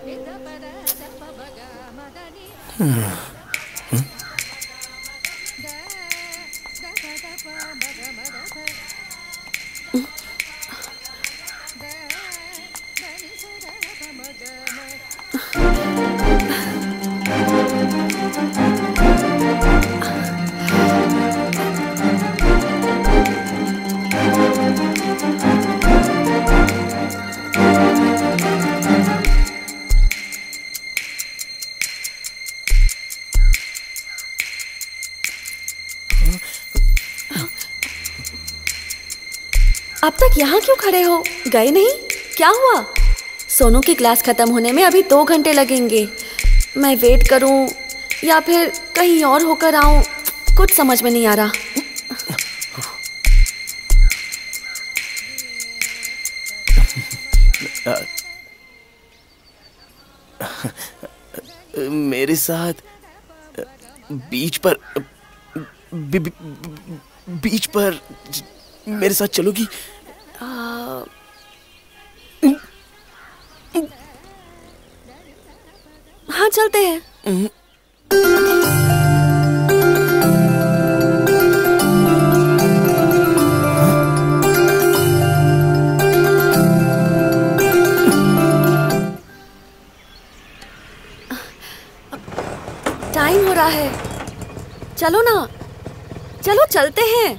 Speaker 10: अब तक यहाँ क्यों खड़े हो? गए नहीं? क्या हुआ? सोनू की क्लास खत्म होने में अभी 2 घंटे लगेंगे। मैं वेट करूं या फिर कहीं और होकर आऊं, कुछ समझ में नहीं आ रहा।
Speaker 6: मेरे साथ बीच पर बीच पर मेरे साथ चलोगी?
Speaker 10: हाँ चलते हैं। टाइम हो रहा है, चलो ना, चलो चलते हैं।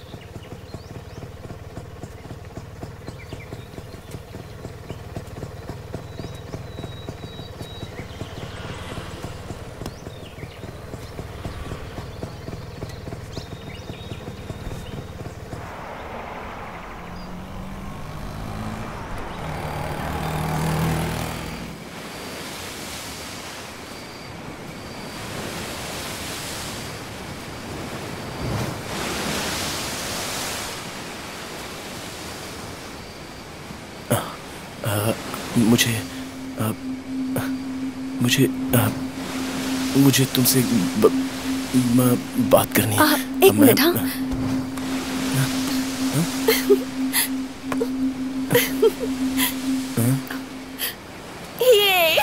Speaker 6: मुझे तुमसे बात करनी है।
Speaker 10: एक मिनट। हाँ ये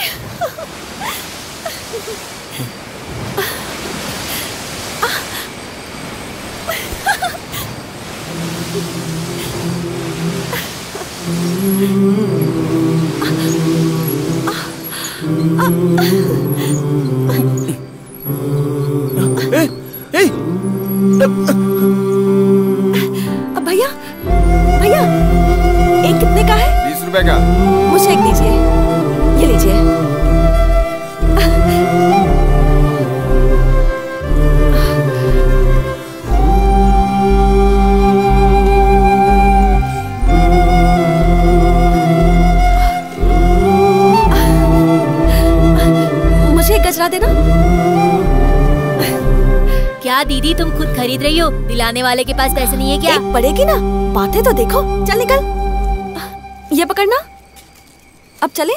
Speaker 10: भैया भैया, एक कितने का है?
Speaker 16: 20 रुपए का।
Speaker 10: मुझे एक दीजिए, ये लीजिए। मुझे एक गजरा देना।
Speaker 13: क्या दीदी, तुम खुद खरीद रही हो? दिलाने वाले के पास पैसे नहीं है क्या?
Speaker 10: एक पड़ेगी ना, बातें तो देखो। चल निकल, ये पकड़ना। अब चले?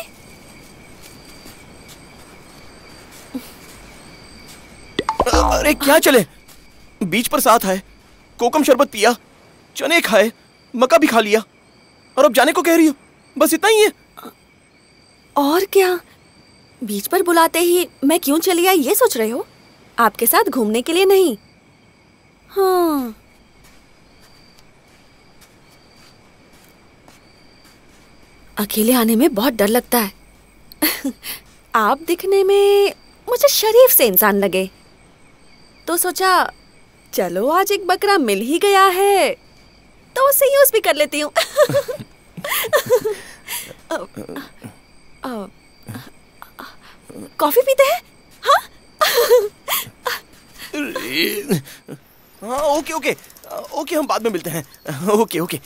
Speaker 6: अरे क्या चले? बीच पर साथ आए, कोकम शरबत पिया, चने खाए, मक्का भी खा लिया और अब जाने को कह रही हो? बस इतना ही है?
Speaker 10: और क्या? बीच पर बुलाते ही मैं क्यों चली आई ये सोच रहे हो? आपके साथ घूमने के लिए नहीं। हाँ, अकेले आने में बहुत डर लगता है। आप दिखने में मुझे शरीफ से इंसान लगे, तो सोचा चलो आज एक बकरा मिल ही गया है तो उसे यूज भी कर लेती हूँ। कॉफी पीते हैं? हाँ?
Speaker 6: हाँ, ओके ओके ओके, हम बाद में मिलते हैं। Okay okay.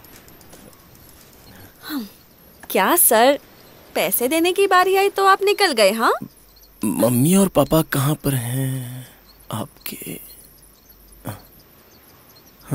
Speaker 10: क्या सर, पैसे देने की बारी आई तो आप निकल गए? हाँ,
Speaker 6: मम्मी और पापा कहाँ पर हैं आपके? हाँ?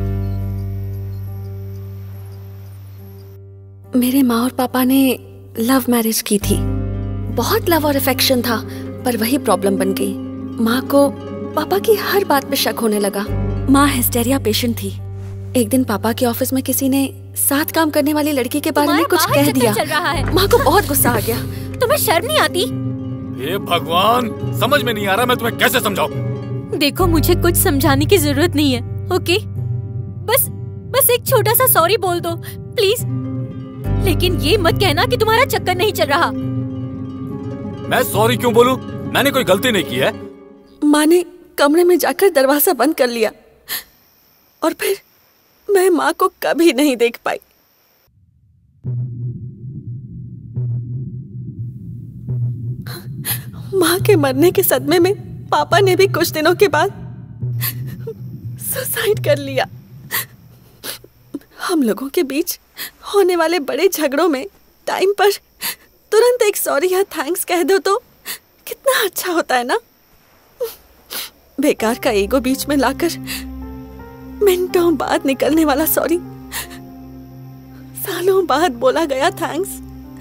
Speaker 10: मेरे माँ और पापा ने लव मैरिज की थी। बहुत लव और अफेक्शन था, पर वही प्रॉब्लम बन गई। माँ को पापा की हर बात पे शक होने लगा। माँ हिस्टेरिया पेशेंट थी। एक दिन पापा के ऑफिस में किसी ने साथ काम करने वाली लड़की के बारे में कुछ कह दिया।
Speaker 13: चल रहा है।
Speaker 10: माँ को बहुत गुस्सा आ गया।
Speaker 13: तुम्हें शर्म नहीं आती?
Speaker 16: हे भगवान, समझ में नहीं आ रहा मैं तुम्हें कैसे समझाऊं।
Speaker 13: देखो, मुझे कुछ समझाने की जरूरत नहीं है, ओके? बस एक छोटा सा सॉरी बोल दो प्लीज। लेकिन ये मत कहना कि तुम्हारा चक्कर नहीं चल रहा।
Speaker 16: मैं सॉरी क्यों बोलूं? मैंने कोई गलती नहीं की है।
Speaker 10: माँ ने कमरे में जाकर दरवाजा बंद कर लिया और फिर मैं माँ को कभी नहीं देख पाई। माँ के मरने के सदमे में पापा ने भी कुछ दिनों के बाद सुसाइड कर लिया। हम लोगों के बीच होने वाले बड़े झगड़ों में टाइम पर तुरंत एक सॉरी या थैंक्स कह दो तो कितना अच्छा होता है ना। बेकार का ईगो बीच में लाकर मिनटों बाद निकलने वाला सॉरी, सालों बाद बोला गया थैंक्स,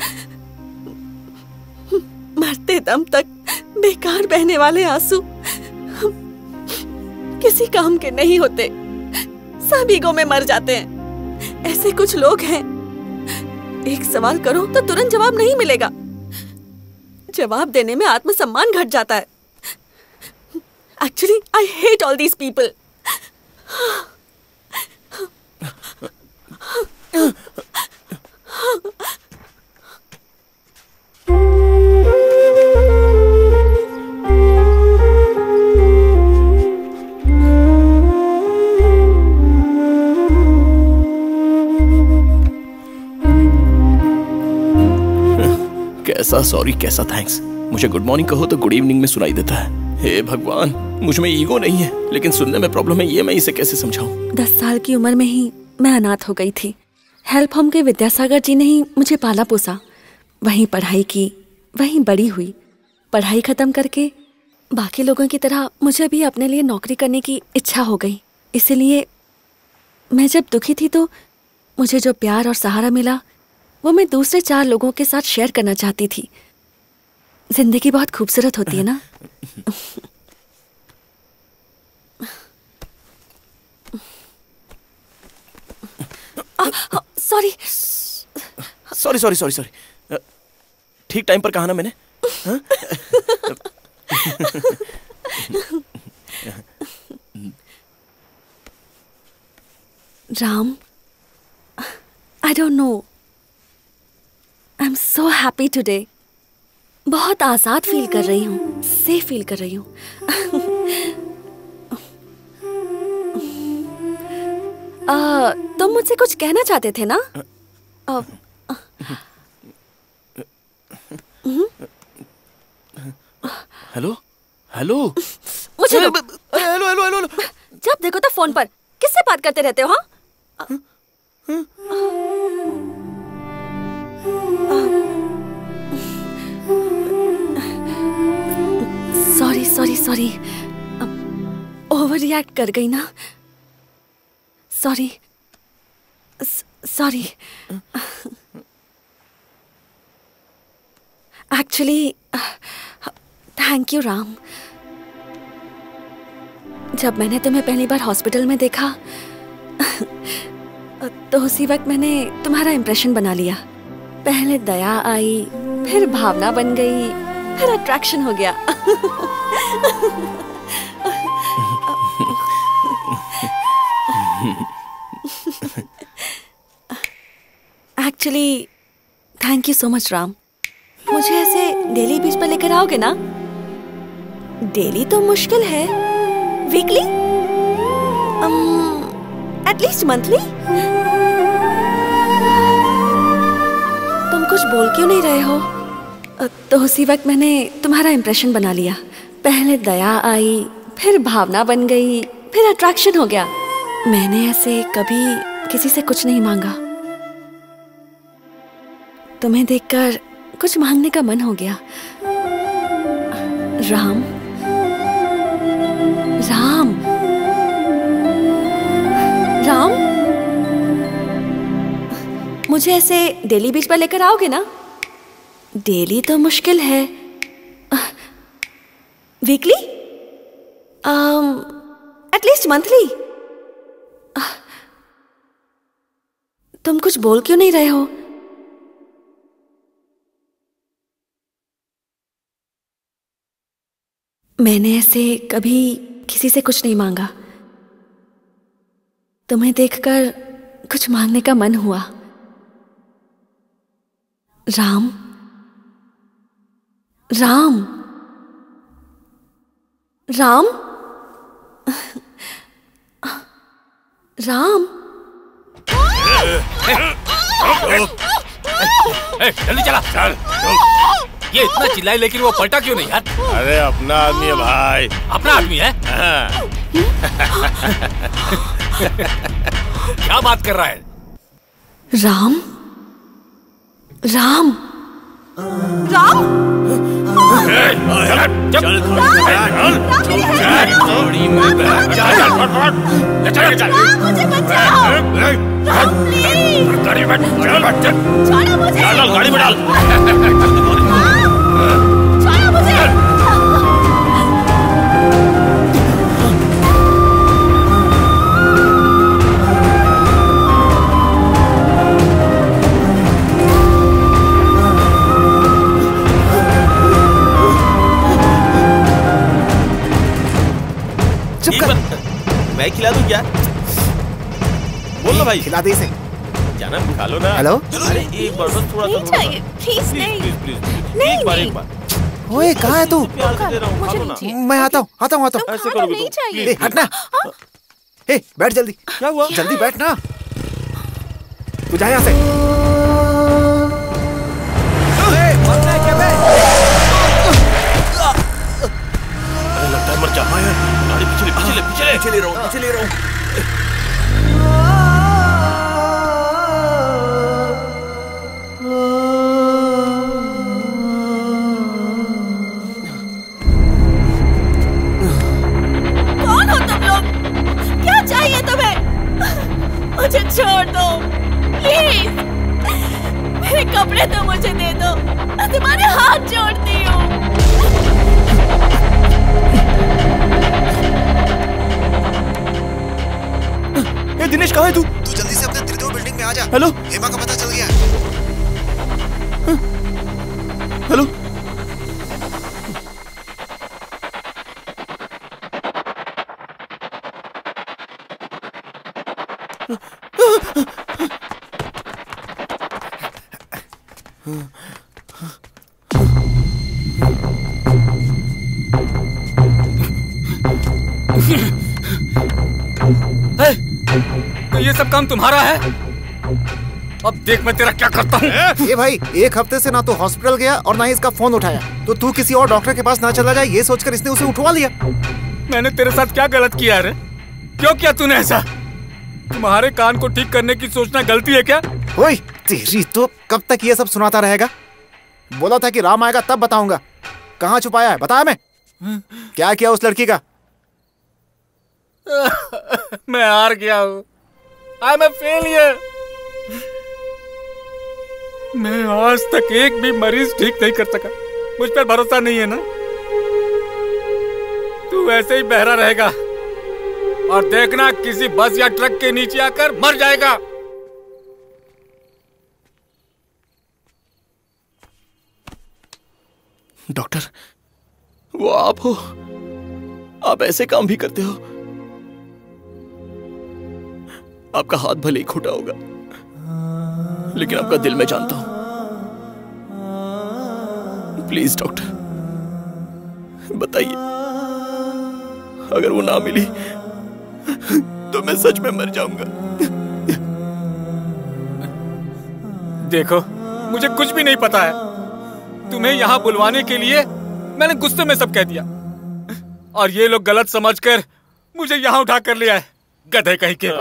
Speaker 10: मरते दम तक बेकार बहने वाले आंसू किसी काम के नहीं होते, सब ईगो में मर जाते हैं। ऐसे कुछ लोग हैं, एक सवाल करो तो तुरंत जवाब नहीं मिलेगा। जवाब देने में आत्मसम्मान घट जाता है। Actually, I hate all these people.
Speaker 6: कैसा सॉरी, कैसा थैंक्स। मुझे गुड मॉर्निंग कहो तो गुड इवनिंग में सुनाई देता है। हे भगवान, मुझ में ईगो नहीं है लेकिन सुनने में प्रॉब्लम है। ये मैं इसे कैसे समझाऊं?
Speaker 10: 10 साल की उम्र में ही मैं अनाथ हो गई थी। हेल्प होम के विद्यासागर जी ने ही मुझे पाला पोसा। वहीं पढ़ाई की, वहीं बड़ी हुई। पढ़ाई खत्म करके बाकी लोगों की तरह मुझे भी अपने लिए नौकरी करने की इच्छा हो गई। इसीलिए मैं जब दुखी थी तो मुझे जो प्यार और सहारा मिला वो मैं दूसरे 4 लोगों के साथ शेयर करना चाहती थी। जिंदगी बहुत खूबसूरत होती है ना। Sorry
Speaker 6: sorry sorry sorry sorry. ठीक टाइम पर कहा ना मैंने।
Speaker 10: Ram, I don't know. I'm so happy today. बहुत आजाद फील कर रही हूँ, सेफ फील कर रही हूँ। तुम मुझसे कुछ कहना चाहते थे ना?
Speaker 6: Hello hello.
Speaker 10: मुझे
Speaker 6: हेलो हेलो हेलो हेलो।
Speaker 10: जब देखो तो फोन पर किससे बात करते रहते हो? हाँ, sorry sorry sorry, overreact कर गई ना। Sorry sorry. Actually thank you Ram. जब मैंने तुम्हें पहली बार हॉस्पिटल में देखा तो उसी वक्त मैंने तुम्हारा इम्प्रेशन बना लिया। पहले दया आई, फिर भावना बन गई, फिर अट्रैक्शन हो गया। Actually thank you so much Ram. मुझे ऐसे डेली बीच पर लेकर आओगे ना? डेली तो मुश्किल है, वीकली, एटलीस्ट मंथली। तुम कुछ बोल क्यों नहीं रहे हो? तो उसी वक्त मैंने तुम्हारा इम्प्रेशन बना लिया। पहले दया आई, फिर भावना बन गई, फिर अट्रैक्शन हो गया। मैंने ऐसे कभी किसी से कुछ नहीं मांगा। तुम्हें देखकर कुछ मांगने का मन हो गया। राम राम राम, मुझे ऐसे डेली बीच पर लेकर आओगे ना? डेली तो मुश्किल है, वीकली, एटलीस्ट मंथली। तुम कुछ बोल क्यों नहीं रहे हो? मैंने ऐसे कभी किसी से कुछ नहीं मांगा। तुम्हें देखकर कुछ मांगने का मन हुआ। राम, राम, राम, राम।
Speaker 16: जल्दी चला चल। ये इतना चिल्लाए लेकिन वो पलटा क्यों नहीं यार?
Speaker 7: अरे अपना आदमी है भाई।
Speaker 16: अपना आदमी है? क्या बात कर रहा है?
Speaker 10: राम, राम, राम।
Speaker 7: गाड़ी में डाल। मैं खिला दूं क्या? बोल लो भाई।
Speaker 8: खिला दे इसे।
Speaker 7: जाना खा लो ना।
Speaker 8: हेलो।
Speaker 7: अरे एक बार बस थोड़ा सा
Speaker 3: चाहिए प्लीज नहीं
Speaker 7: प्लीज एक बार
Speaker 8: ओए कहाँ है तू?
Speaker 3: मुझे
Speaker 8: मैं आता हूँ
Speaker 7: ऐसे करोगे
Speaker 3: नहीं
Speaker 7: तो
Speaker 3: चाहिए।
Speaker 8: हटना। ए बैठ जल्दी।
Speaker 7: क्या हुआ?
Speaker 8: जल्दी बैठ ना। तू जा यहाँ से।
Speaker 7: अरे लगता है मर जा। गाड़ी पिछले रहो।
Speaker 3: कौन हो तुम लोग? क्या चाहिए तुम्हें? मुझे छोड़ दो प्लीज। मेरे कपड़े तो मुझे दे दो। मैं तुम्हारे हाथ जोड़ती हूँ।
Speaker 7: दिनेश कहाँ है तू?
Speaker 8: तू जल्दी से अपने त्रिदेव बिल्डिंग में आ जा।
Speaker 7: हेलो।
Speaker 8: हेमा का पता चल गया।
Speaker 7: हेलो।
Speaker 16: तो ये सब काम तुम्हारा है? अब देख मैं तेरा क्या करता हूँ।
Speaker 8: ये भाई एक हफ्ते से ना तो हॉस्पिटल गया और ना ही इसका फोन उठाया। तो तू किसी और डॉक्टर के पास ना चला जाए ये सोचकर इसने उसे उठवा लिया।
Speaker 16: मैंने तेरे साथ क्या गलत किया रे? क्यों किया तूने ऐसा? तुम्हारे कान को ठीक करने की सोचना गलती है क्या?
Speaker 8: ओए तेरी तो कब तक ये सब सुनाता रहेगा? बोला था कि राम आएगा तब बताऊंगा। कहाँ छुपाया है बताया मैं? क्या किया उस लड़की का?
Speaker 16: मैं हार गया हूँ। I am a failure. मैं आज तक एक भी मरीज ठीक नहीं कर सका। मुझ पर भरोसा नहीं है ना? तू ऐसे ही बहरा रहेगा और देखना किसी बस या ट्रक के नीचे आकर मर जाएगा।
Speaker 6: डॉक्टर, वो आप हो? आप ऐसे काम भी करते हो? आपका हाथ भले ही खोटा होगा, लेकिन आपका दिल मैं जानता हूं। प्लीज डॉक्टर, बताइए, अगर वो ना मिली तो मैं सच में मर जाऊंगा।
Speaker 16: देखो, मुझे कुछ भी नहीं पता है। तुम्हें यहाँ बुलवाने के लिए मैंने गुस्से में सब कह दिया और ये लोग गलत समझकर मुझे यहाँ उठा कर लिया है। गधे कहीं के।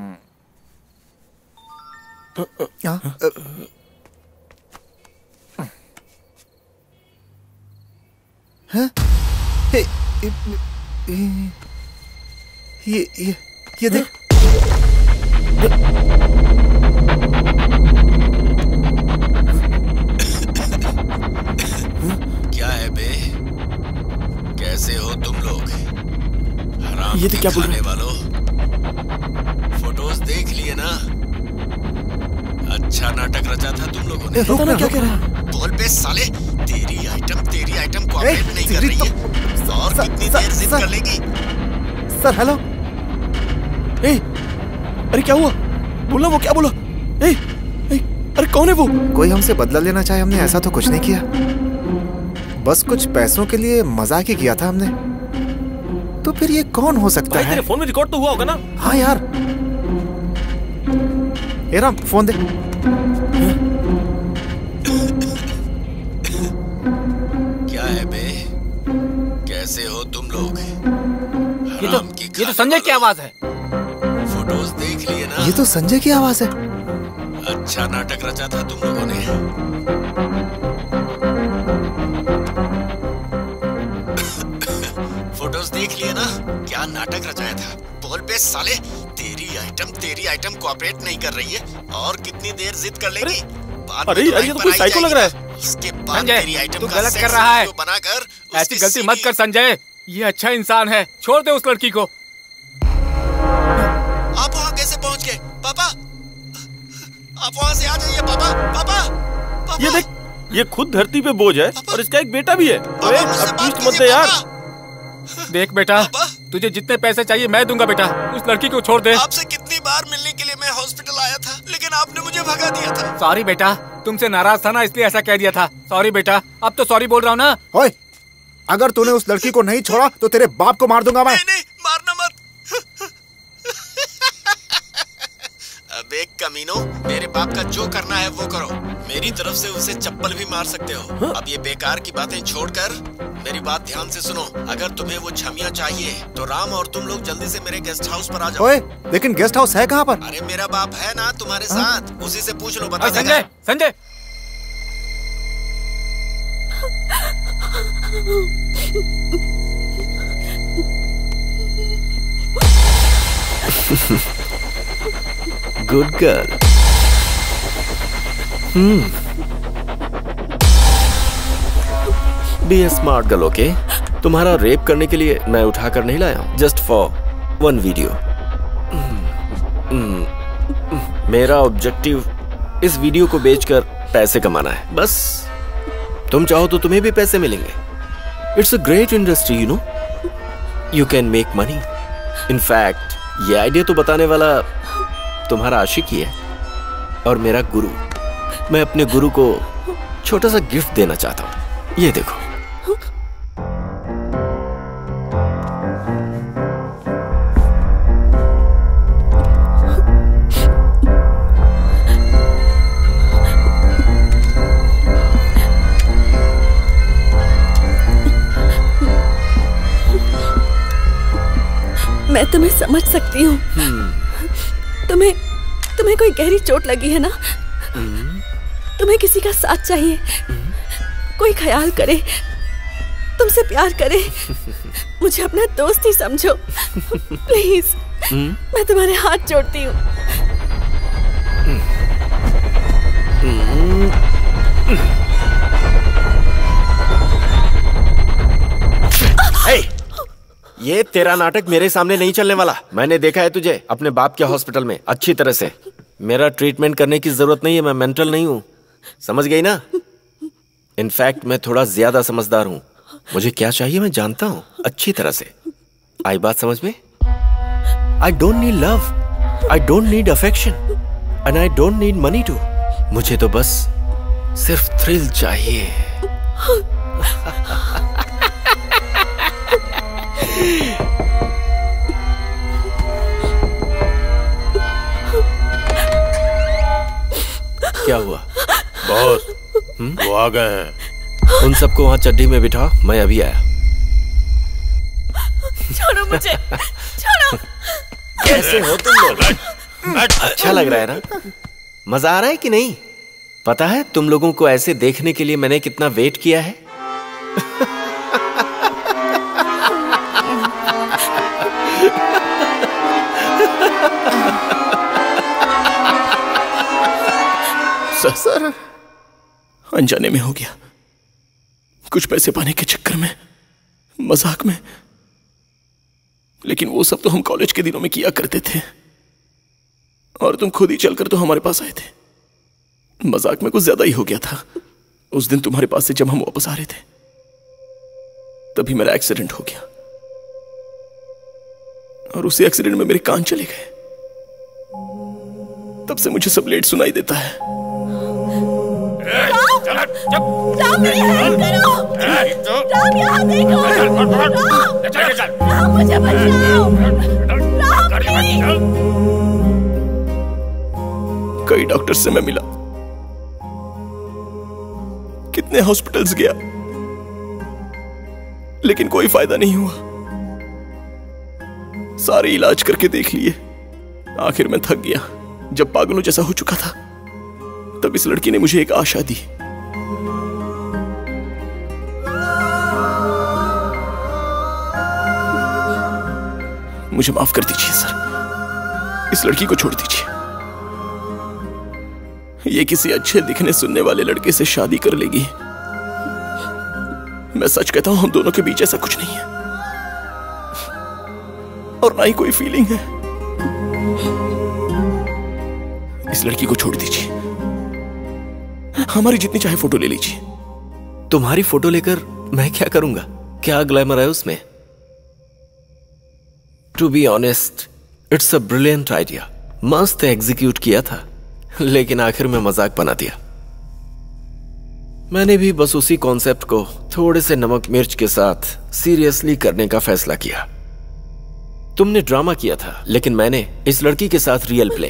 Speaker 8: ये देख।
Speaker 17: क्या है बे? कैसे हो तुम लोग? हराम
Speaker 6: ये तो क्या बोल रहे
Speaker 17: वालों, फोटोज देख लिए ना?
Speaker 1: पता ना क्या कह रहा है।
Speaker 17: बोल बे साले, तेरी आइटम कोऑपरेट नहीं कर रही है। और कितनी देर जिद कर लेगी?
Speaker 8: Sir hello.
Speaker 1: अरे क्या हुआ? बोला, वो क्या बोला? अरे कौन है वो?
Speaker 8: कोई हमसे बदला लेना चाहे, हमने ऐसा तो कुछ नहीं किया। बस कुछ पैसों के लिए मजाक ही किया था हमने। तो फिर ये कौन हो सकता है?
Speaker 7: तेरे फोन में रिकॉर्ड तो हुआ होगा ना?
Speaker 8: हाँ यार। राम फोन दे।
Speaker 17: क्या है बे? कैसे हो तुम लोग?
Speaker 9: ये तो संजय की आवाज है।
Speaker 17: फोटोज देख लिए ना?
Speaker 8: ये तो संजय की आवाज है।
Speaker 17: अच्छा नाटक रचा था तुम लोगों ने। फोटोज देख लिए ना? क्या नाटक रचाया था? बोल बे साले, तेरी आइटम कोऑपरेट नहीं कर रही है। और कितनी देर जिद कर लेगी?
Speaker 7: अरे ये तो कोई साइको लग रहा है।
Speaker 17: उसके बाद
Speaker 9: संजय,
Speaker 17: तेरी आइटम
Speaker 9: तू
Speaker 17: का
Speaker 9: गलत
Speaker 17: सेक्स
Speaker 9: कर रहा है।
Speaker 17: वीडियो बनाकर
Speaker 9: ऐसी गलती मत कर संजय। ये अच्छा इंसान है, छोड़ दे उस लड़की को।
Speaker 17: आप वहाँ कैसे पहुँच गए? पापा, आप वहाँ से आ जाइए। पापा।
Speaker 7: ये देख, ये खुद धरती पे बोझ है और इसका एक बेटा भी है। अरे अब ट्विस्ट मत दे यार।
Speaker 9: देख बेटा, तुझे जितने पैसे चाहिए मैं दूंगा बेटा। उस लड़की को छोड़ दे।
Speaker 17: आपसे कितनी बार मिलने के लिए मैं हॉस्पिटल आया था, लेकिन आपने मुझे भगा दिया था।
Speaker 9: सॉरी बेटा, तुमसे नाराज था ना, इसलिए ऐसा कह दिया था। सॉरी बेटा, अब तो सॉरी बोल रहा हूँ ना।
Speaker 8: ओए, अगर तूने उस लड़की को नहीं छोड़ा तो तेरे बाप को मार दूंगा मैं।
Speaker 17: नहीं, मारना मत। अबे कमीनो, मेरे बाप का जो करना है वो करो। मेरी तरफ से उसे चप्पल भी मार सकते हो। अब ये बेकार की बातें छोड़कर मेरी बात ध्यान से सुनो। अगर तुम्हें वो छमिया चाहिए तो राम और तुम लोग जल्दी से मेरे गेस्ट हाउस पर आ जाओ।
Speaker 8: ओए, लेकिन गेस्ट हाउस है कहाँ पर?
Speaker 17: अरे मेरा बाप है ना तुम्हारे साथ, उसी से पूछ लो, बता
Speaker 9: देगा। Sanjay
Speaker 1: good girl. Be a smart girl, okay? तुम्हारा रेप करने के लिए मैं उठा कर नहीं लाया हूं, जस्ट फॉर वन वीडियो। मेरा ऑब्जेक्टिव इस वीडियो को बेचकर पैसे कमाना है, बस। तुम चाहो तो तुम्हें भी पैसे मिलेंगे। It's a great industry, you know. You can make money. In fact ये आइडिया तो बताने वाला तुम्हारा आशिक ही है और मेरा गुरु। मैं अपने गुरु को छोटा सा गिफ्ट देना चाहता हूँ। ये देखो।
Speaker 10: मैं तुम्हें समझ सकती हूँ। तुम्हें कोई गहरी चोट लगी है ना? तुम्हें किसी का साथ चाहिए, कोई ख्याल करे, तुमसे प्यार करे। मुझे अपना दोस्त ही समझो प्लीज। मैं तुम्हारे हाथ जोड़ती हूँ।
Speaker 1: ये तेरा नाटक मेरे सामने नहीं चलने वाला। मैंने देखा है तुझे अपने बाप के हॉस्पिटल में अच्छी तरह से। मेरा ट्रीटमेंट करने की जरूरत नहीं है, मैं मेंटल नहीं हूँ, समझ गई ना? इनफैक्ट मैं थोड़ा ज्यादा समझदार हूँ। मुझे क्या चाहिए मैं जानता हूँ अच्छी तरह से। आई बात समझ में? I don't need love, I don't need affection and I don't need money too. मुझे तो बस सिर्फ थ्रिल चाहिए। क्या हुआ
Speaker 7: बॉस? वो आ गए हैं।
Speaker 1: उन सबको वहाँ चड्डी में बिठाओ, मैं अभी आया।
Speaker 10: छोड़ो मुझे, छोड़ो।
Speaker 1: कैसे हो तुम लोग? अच्छा लग रहा है ना? मजा आ रहा है कि नहीं? पता है तुम लोगों को ऐसे देखने के लिए मैंने कितना वेट किया है?
Speaker 6: सर, अनजाने में हो गया। कुछ पैसे पाने के चक्कर में, मजाक में। लेकिन वो सब तो हम कॉलेज के दिनों में किया करते थे। और तुम खुद ही चलकर तो हमारे पास आए थे। मजाक में कुछ ज्यादा ही हो गया था। उस दिन तुम्हारे पास से जब हम वापस आ रहे थे तभी मेरा एक्सीडेंट हो गया और उसी एक्सीडेंट में मेरे कान चले गए। तब से मुझे सब लेट सुनाई देता है।
Speaker 4: राम, मेरी हेल्प करो। राम, यहाँ देखो। राम, मुझे बचाओ। राम,
Speaker 6: कई डॉक्टर से मैं मिला, कितने हॉस्पिटल्स गया, लेकिन कोई फायदा नहीं हुआ। सारे इलाज करके देख लिए, आखिर में थक गया। जब पागलों जैसा हो चुका था तब इस लड़की ने मुझे एक आशा दी। मुझे माफ कर दीजिए सर, इस लड़की को छोड़ दीजिए। ये किसी अच्छे दिखने सुनने वाले लड़के से शादी कर लेगी। मैं सच कहता हूं, हम दोनों के बीच ऐसा कुछ नहीं है और ना ही कोई फीलिंग है। इस लड़की को छोड़ दीजिए, हमारी जितनी चाहे फोटो ले लीजिए।
Speaker 1: तुम्हारी फोटो लेकर मैं क्या करूंगा? क्या ग्लैमर है उसमें? To be honest, it's a brilliant idea. मस्त एग्जीक्यूट किया था, लेकिन आखिर में मजाक बना दिया। मैंने भी बस उसी कॉन्सेप्ट को थोड़े से नमक मिर्च के साथ सीरियसली करने का फैसला किया। तुमने ड्रामा किया था, लेकिन मैंने इस लड़की के साथ रियल प्ले।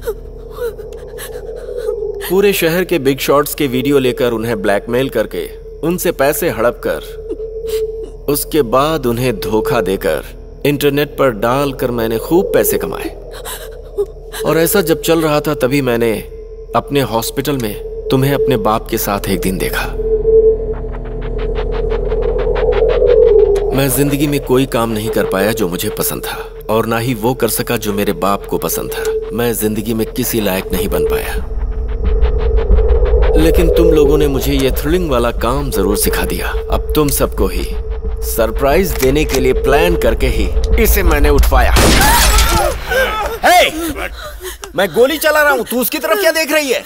Speaker 1: पूरे शहर के बिग शॉट्स के वीडियो लेकर उन्हें ब्लैकमेल करके उनसे पैसे हड़प कर उसके बाद उन्हें धोखा देकर इंटरनेट पर डालकर मैंने खूब पैसे कमाए। और ऐसा जब चल रहा था तभी मैंने अपने हॉस्पिटल में तुम्हें अपने बाप के साथ एक दिन देखा। मैं जिंदगी में कोई काम नहीं कर पाया जो मुझे पसंद था, और ना ही वो कर सका जो मेरे बाप को पसंद था। मैं जिंदगी में किसी लायक नहीं बन पाया, लेकिन तुम लोगों ने मुझे ये थ्रिलिंग वाला काम जरूर सिखा दिया। अब तुम सबको ही सरप्राइज देने के लिए प्लान करके ही इसे मैंने उठवाया।
Speaker 17: हे! मैं गोली चला रहा हूं, तू उसकी तरफ क्या देख रही है?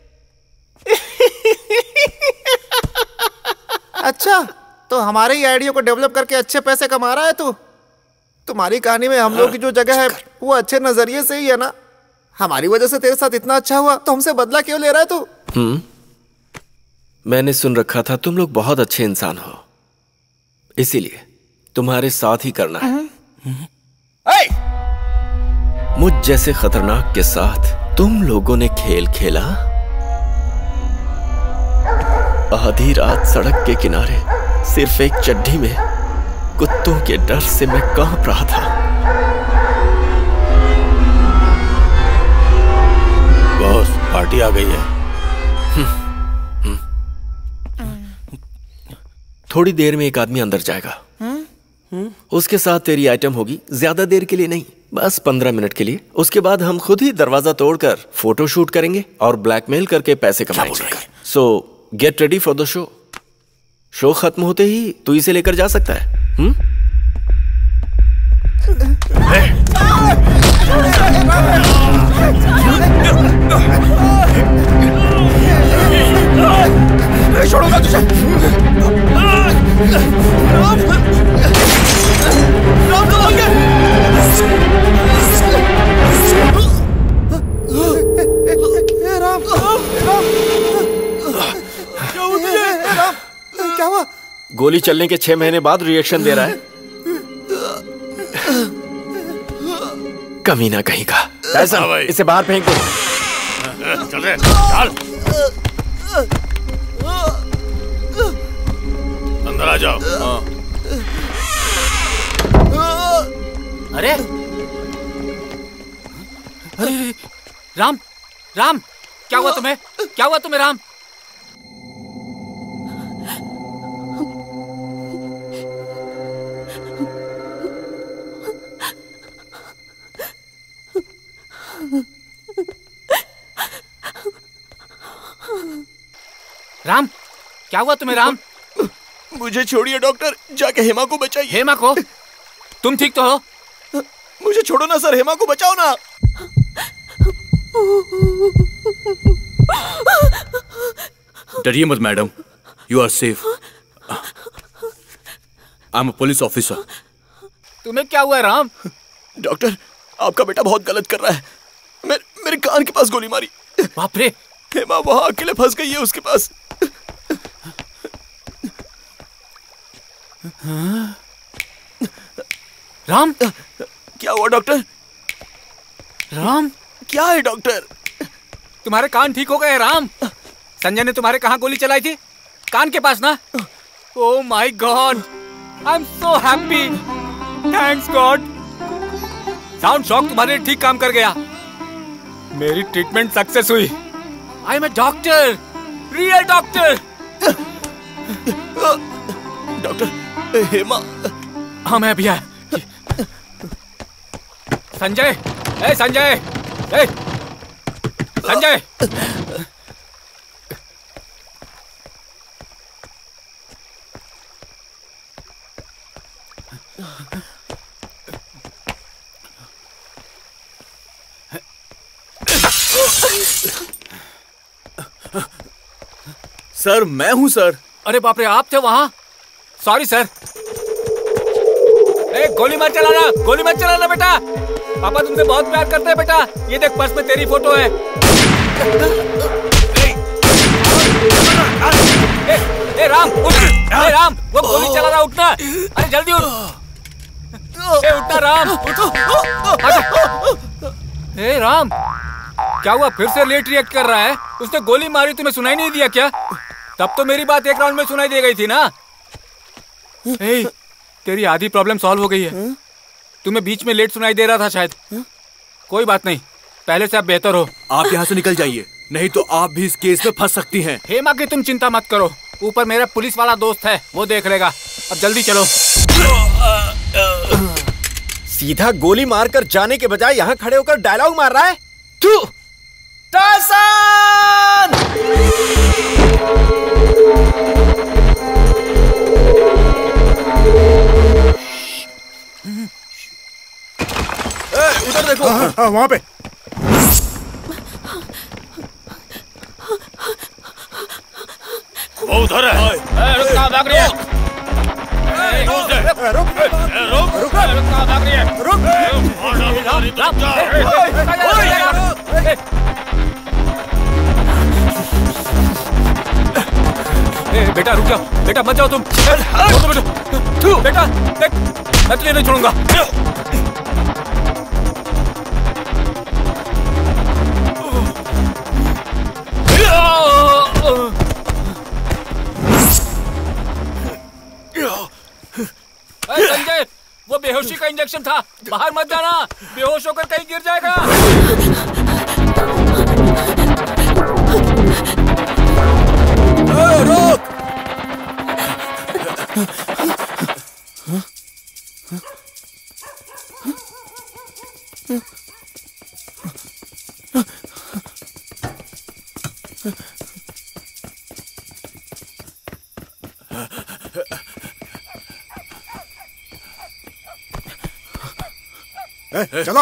Speaker 8: अच्छा, तो हमारे ही आइडिया को डेवलप करके अच्छे पैसे कमा रहा है तू। तुम्हारी कहानी में हम लोग की जो जगह है वो अच्छे नजरिए से ही है ना। हमारी वजह से तेरे साथ इतना अच्छा हुआ तो हमसे बदला क्यों ले रहा है तू?
Speaker 1: मैंने सुन रखा था तुम लोग बहुत अच्छे इंसान हो, इसीलिए तुम्हारे साथ ही करना है। मुझ जैसे खतरनाक के साथ तुम लोगों ने खेल खेला। आधी रात सड़क के किनारे सिर्फ एक चड्डी में कुत्तों के डर से मैं कांप रहा था।
Speaker 17: बॉस, पार्टी आ गई है।
Speaker 1: थोड़ी देर में एक आदमी अंदर जाएगा। उसके साथ तेरी आइटम होगी, ज्यादा देर के लिए नहीं, बस 15 मिनट के लिए। उसके बाद हम खुद ही दरवाजा तोड़कर फोटो शूट करेंगे और ब्लैकमेल करके पैसे कमाएंगे। So get ready for the show. Show खत्म होते ही तू इसे लेकर जा सकता है।
Speaker 4: मैं छोड़ूंगा तुझे।
Speaker 8: क्या हुआ?
Speaker 1: गोली चलने के 6 महीने बाद रिएक्शन दे रहा है। कमीना कहीं का। ऐसा इसे बाहर फेंक दो।
Speaker 17: चल रे, चल। अंदर आ जाओ।
Speaker 9: अरे अरे राम, राम, क्या हुआ तुम्हें? क्या हुआ तुम्हें राम? राम, क्या हुआ तुम्हें राम?
Speaker 6: मुझे छोड़िए डॉक्टर, जाके हेमा को बचाइए।
Speaker 9: हेमा को? तुम ठीक तो हो?
Speaker 6: मुझे छोड़ो ना सर, हेमा को बचाओ ना।
Speaker 12: डरिए मत madam, you are safe. I am a police officer.
Speaker 16: तुम्हें क्या हुआ राम?
Speaker 6: डॉक्टर, आपका बेटा बहुत गलत कर रहा है। मेरे कान के पास गोली मारी।
Speaker 16: बाप रे।
Speaker 6: हेमा वहां अकेले फंस गई है उसके पास।
Speaker 16: राम,
Speaker 6: क्या हुआ डॉक्टर?
Speaker 16: राम,
Speaker 6: क्या है डॉक्टर?
Speaker 16: तुम्हारे कान ठीक हो गए राम? संजय ने तुम्हारे कहाँ गोली चलाई थी? कान के पास ना? Oh my god, I am so happy, thanks god. Sound shock तुम्हारे ठीक काम कर गया। मेरी ट्रीटमेंट सक्सेस हुई। I am a doctor, real doctor.
Speaker 6: Doctor, Hema.
Speaker 16: हाँ मैं अभी आया। संजय, ए संजय, ए संजय।
Speaker 12: सर, मैं हूं सर।
Speaker 16: अरे बाप रे, आप थे वहां? Sorry sir. ए, गोली मत चलाना, गोली मत चलाना बेटा। पापा तुमसे बहुत प्यार करते हैं बेटा। ये देख, पर्स में तेरी फोटो है। ए राम, उठ। ए राम, वो गोली चला रहा, उठना। अरे जल्दी उठ। ए उठना राम, उठ। ए राम, क्या हुआ? फिर से लेट रिएक्ट कर रहा है? उसने गोली मारी, तुम्हें सुनाई नहीं दिया क्या? तब तो मेरी बात एक राउंड में सुनाई दे गई थी ना। ए, तेरी आधी प्रॉब्लम सॉल्व हो गई है। तुम्हें बीच में लेट सुनाई दे रहा था शायद। कोई बात नहीं, पहले से आप बेहतर हो।
Speaker 12: आप यहाँ से निकल जाइए, नहीं तो आप भी इस केस में फंस सकती हैं।
Speaker 16: हेमा की तुम चिंता मत करो, ऊपर मेरा पुलिस वाला दोस्त है, वो देख लेगा। अब जल्दी चलो।
Speaker 1: सीधा गोली मारकर जाने के बजाय यहाँ खड़े होकर डायलॉग मार रहा है। तू टायसन!
Speaker 6: उधर देखो।
Speaker 8: हाँ, वहाँ पे।
Speaker 7: वो उधर है।
Speaker 16: रुक, कहाँ भाग रही है? बेटा रुक जाओ, बेटा मत जाओ तुम। बेटा देख, मैं तुझे नहीं छोड़ूंगा। संजय, वो बेहोशी का इंजेक्शन था, बाहर मत जाना, बेहोश होकर कहीं गिर जाएगा।
Speaker 6: रोक!
Speaker 8: चलो।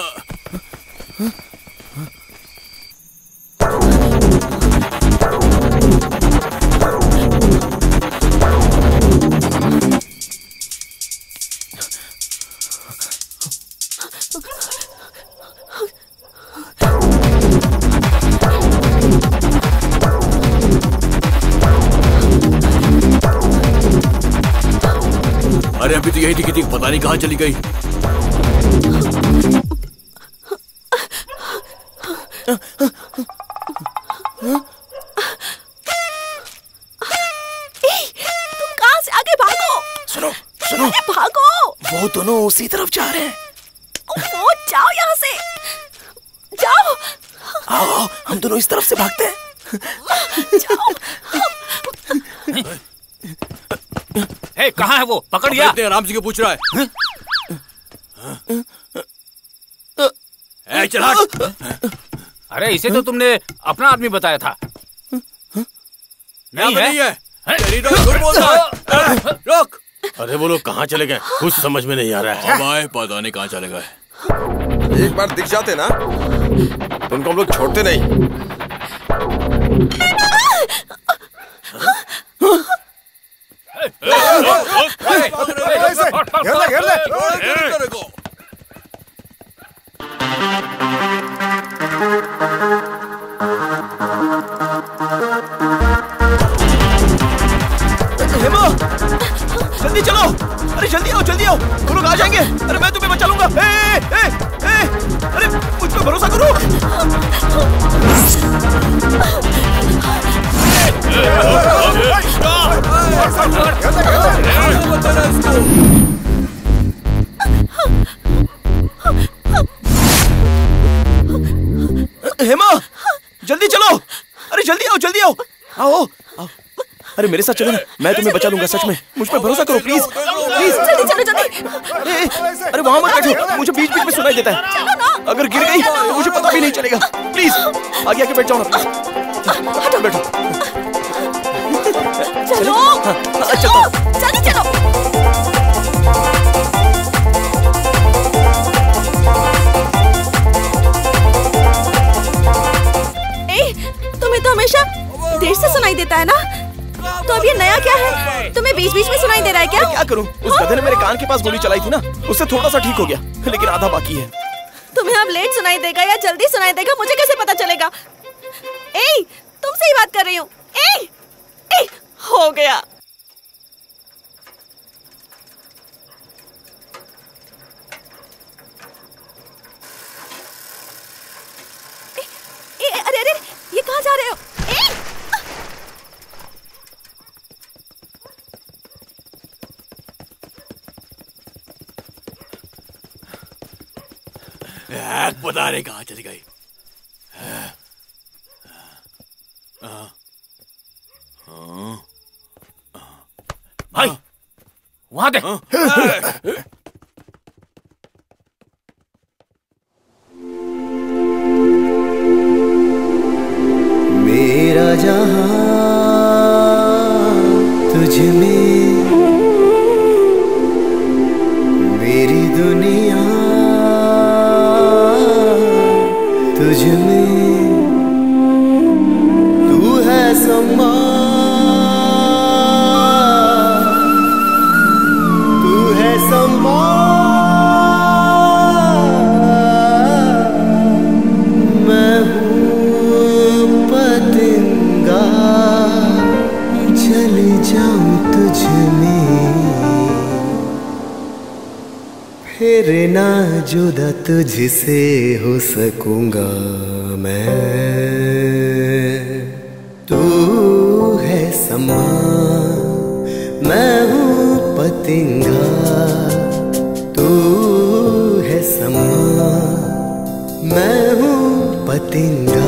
Speaker 12: अरे अभी तो यही थी, पता नहीं कहाँ चली गई।
Speaker 6: वो दोनों उसी तरफ जा रहे हैं।
Speaker 10: वो जाओ यहाँ से, जाओ।
Speaker 6: आओ आओ, हम दोनों इस तरफ से भागते हैं।
Speaker 10: जाओ।
Speaker 16: हे, कहाँ है वो? पकड़ लिया?
Speaker 12: आराम से क्यों पूछ रहा है? चला।
Speaker 16: अरे इसे तो तुमने अपना आदमी बताया था। नहीं है?
Speaker 12: रोक।
Speaker 7: अरे वो लोग कहाँ चले गए? कुछ समझ में नहीं आ रहा है।
Speaker 12: हमारे पता नहीं कहाँ चले गए।
Speaker 17: एक बार दिख जाते ना तो उनको हम लोग छोड़ते नहीं।
Speaker 6: हेमा, जल्दी चलो। अरे जल्दी आओ, जल्दी आओ, वो लोग आ जाएंगे। अरे मैं तुम्हें बचा लूंगा। अरे मुझ पे भरोसा करो। हेमा, जल्दी चलो। अरे जल्दी आओ, जल्दी आओ, आओ। अरे मेरे साथ चलो ना, मैं तुम्हें बचा लूंगा। सच में मुझ पे भरोसा करो, प्लीज प्लीज।
Speaker 10: जल्दी चलो, जल्दी।
Speaker 6: अरे वहां मत बैठो, मुझे बीच बीच में सुनाई देता है। अगर गिर गई तो मुझे पता भी नहीं चलेगा। प्लीज आगे आके बैठ जाओ ना, प्लीज बैठो।
Speaker 10: चलो
Speaker 6: चलो,
Speaker 10: जल्दी चलो। तुम्हें तो हमेशा देर से सुनाई देता है ना, तो अब ये नया क्या है? तुम्हें बीच बीच में सुनाई दे रहा है क्या?
Speaker 6: क्या करूं? उस गधे ने मेरे कान के पास गोली चलाई थी ना, उससे थोड़ा सा ठीक हो गया, लेकिन आधा बाकी है।
Speaker 10: तुम्हें अब लेट सुनाई देगा या जल्दी सुनाई देगा, मुझे कैसे पता चलेगा? तुमसे ही बात कर रही हूँ। हो गया। अरे अरे, ये कहाँ जा रहे हो?
Speaker 6: पता नहीं कहाँ चली गई।
Speaker 16: भाई वहां देख।
Speaker 5: मेरा जहां तुझ में, मेरी दुनिया तुझ में, तू है समा, तू है समा, मैं हूँ पतंगा, चले जाऊं तुझ में, फिर ना जुदा तुझसे हो सकूंगा मैं। तू है समा, मैं हूँ पतंगा, तू है समा, मैं हूँ पतंगा,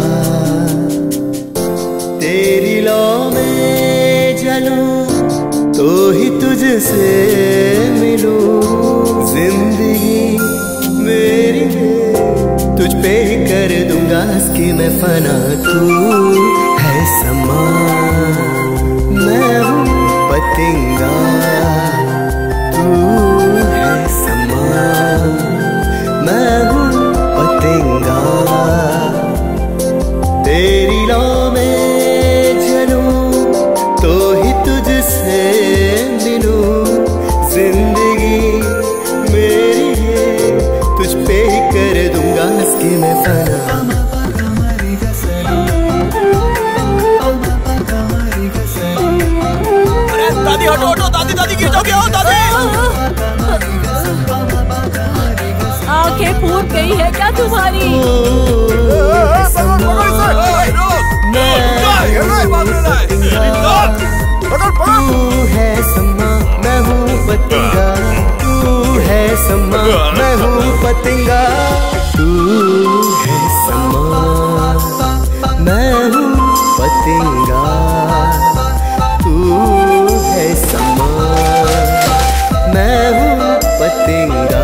Speaker 5: तेरी लौ में जलूं तो ही तुझसे मिलूं, जिंदगी मेरी है तुझ पे ही कर दूंगा हंस के मैं फना। तू है समा, मैं हूँ पतंगा, तू है समा, मैं हूँ पतंगा, तेरी लौ में जलूं तो ही तुझसे मिलूं, जिंदगी मेरी है तुझ पे ही कर दूंगा हंस के मैं फना।
Speaker 6: अरे दादी हटो हटो, दादी दादी गिर जाओगे। आओ दादी।
Speaker 13: आंखें फूट गई है क्या तुम्हारी?
Speaker 5: तू है समा, मैं हूँ पतंगा, तू है समा, मैं हूँ पतंगा, तू है समा, मैं हूँ पतंगा, तू है समा, मैं हूँ पतंगा,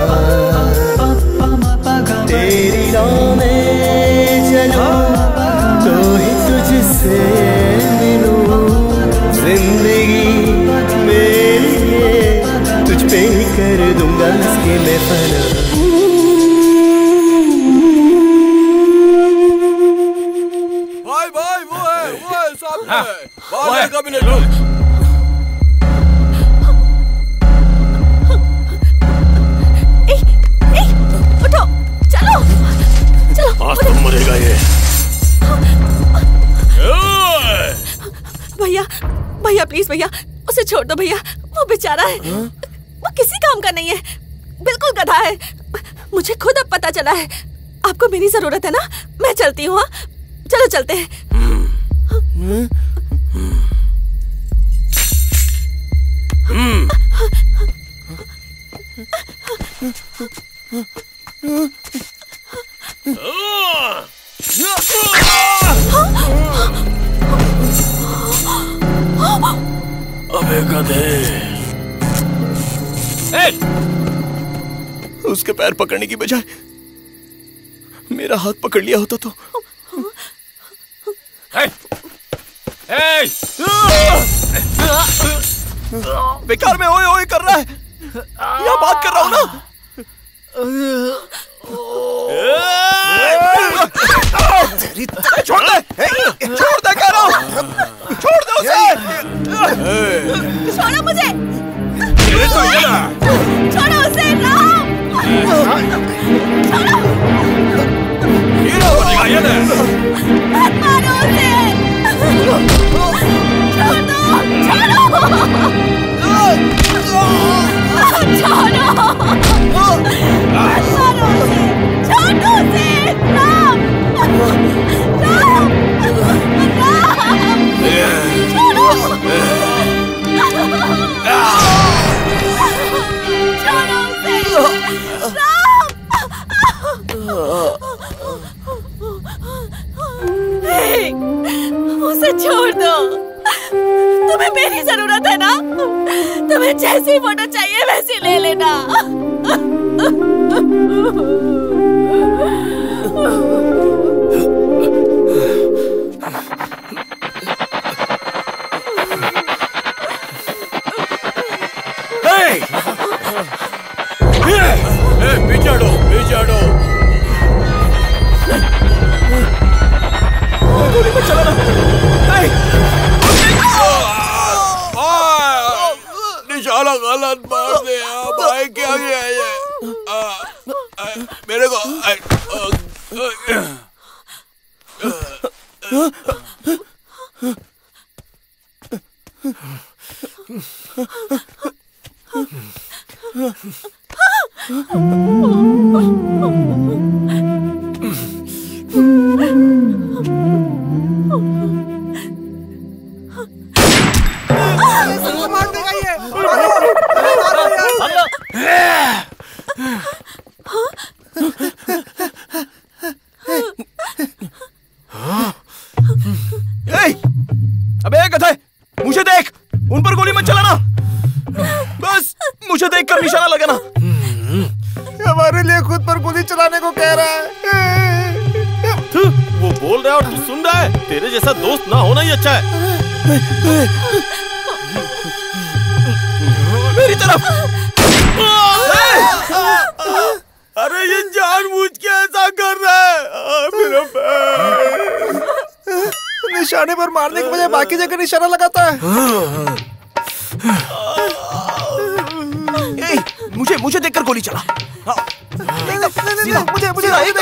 Speaker 5: तेरी लौ में जलूं तो ही तुझसे मिलूं, जिंदगी मेरी है तुझ पे ही कर दूंगा इसके मैं फना।
Speaker 11: भाई भाई वो
Speaker 6: बाहर का भी नहीं।
Speaker 10: उठो, चलो चलो।
Speaker 6: आज तुम मरेगा ये।
Speaker 10: भैया भैया प्लीज भैया, उसे छोड़ दो भैया, वो बेचारा है। वो किसी काम का नहीं है, बिल्कुल गधा है। मुझे खुद अब पता चला है। आपको मेरी जरूरत है ना, मैं चलती हूँ। चलो चलते हैं।
Speaker 6: अबे गधे, उसके पैर पकड़ने की बजाय मेरा हाथ पकड़ लिया होता तो। बेकार में ओए ओए कर रहा है, यहाँ बात कर रहा हूँ ना। छोड़ दे कह रहा हूँ, छोड़ दे उसे।
Speaker 10: छोड़ो मुझे, छोड़ो उसे, राम। मत मारो उसे, छोड़ दो, छोड़ो, छोड़ो, मत मारो उसे, छोड़ दो उसे, राम, राम, उसे छोड़ दो। तुम्हें मेरी जरूरत है ना, तुम्हें जैसी फोटो चाहिए वैसी ले लेना।
Speaker 6: पीछे हटो, पीछे हटो। गोली मत चलाना। निशाना गलत मार दे भाई, क्या गया ये? मेरे को अबे गधे, मुझे देख, उन पर गोली मत चलाना। बस मुझे देखकर निशाना लगाना।
Speaker 8: हमारे लिए खुद पर गोली चलाने को कह रहा है।
Speaker 7: वो बोल रहा है और तू सुन रहा है। तेरे जैसा दोस्त ना होना ही अच्छा है।
Speaker 6: मेरी तरफ।
Speaker 7: अरे ये जानबूझ के ऐसा कर रहा है। मेरा पैर।
Speaker 8: निशाने पर मारने के बजाय बाकी जगह निशाना लगाता है।
Speaker 6: मुझे देखकर गोली चला।
Speaker 8: मुझे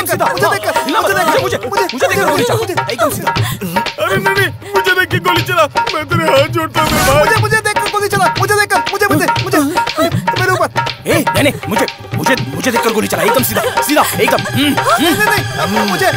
Speaker 8: देखकर गोली चला।
Speaker 7: एकदम सीधा। अरे नहीं, मुझे देख के गोली चला। मैं तेरे हाथ जोड़ता हूँ भाई।
Speaker 8: मुझे देखकर गोली चला। मुझे मेरे ऊपर।
Speaker 6: नहीं, मुझे देखकर गोली चला। एकदम सीधा एकदम।
Speaker 8: नहीं, मुझे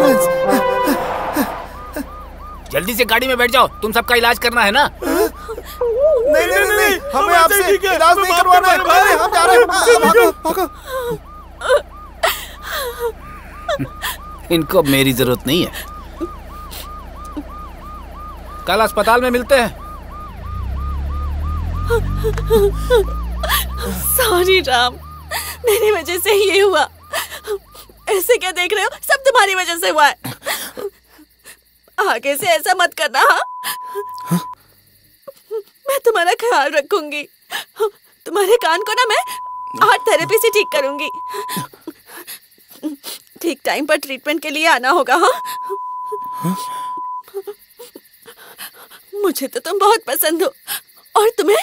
Speaker 8: एम्बुलेंस।
Speaker 9: जल्दी से गाड़ी में बैठ जाओ, तुम सबका इलाज करना है ना।
Speaker 8: नहीं, हमें आपसे इलाज नहीं करवाना है। नहीं, हम जा रहे हैं। भागो।
Speaker 9: इनको मेरी जरूरत नहीं है। कल अस्पताल में मिलते हैं।
Speaker 10: सॉरी राम, मेरी वजह से ये हुआ। ऐसे क्या देख रहे हो? सब तुम्हारी वजह से हुआ है। आगे से ऐसा मत करना। हाँ, मैं तुम्हारा ख्याल रखूंगी। तुम्हारे कान को ना मैं आर्ट थेरेपी से ठीक करूंगी। ठीक टाइम पर ट्रीटमेंट के लिए आना होगा। हाँ, मुझे तो तुम बहुत पसंद हो। और तुम्हें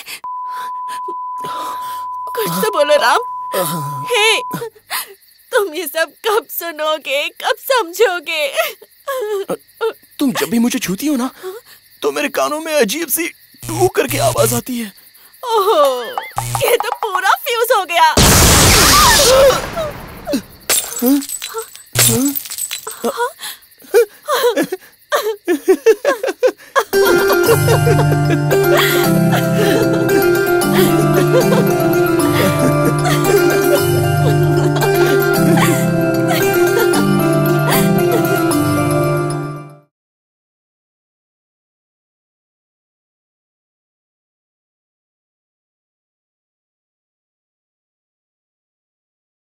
Speaker 10: कुछ तो बोलो राम। हे, तुम ये सब कब सुनोगे, कब समझोगे?
Speaker 6: तुम जब भी मुझे छूती हो ना, तो मेरे कानों में अजीब सी टू करके आवाज आती है।
Speaker 10: ओहो, ये तो पूरा फ्यूज हो गया। हाँ?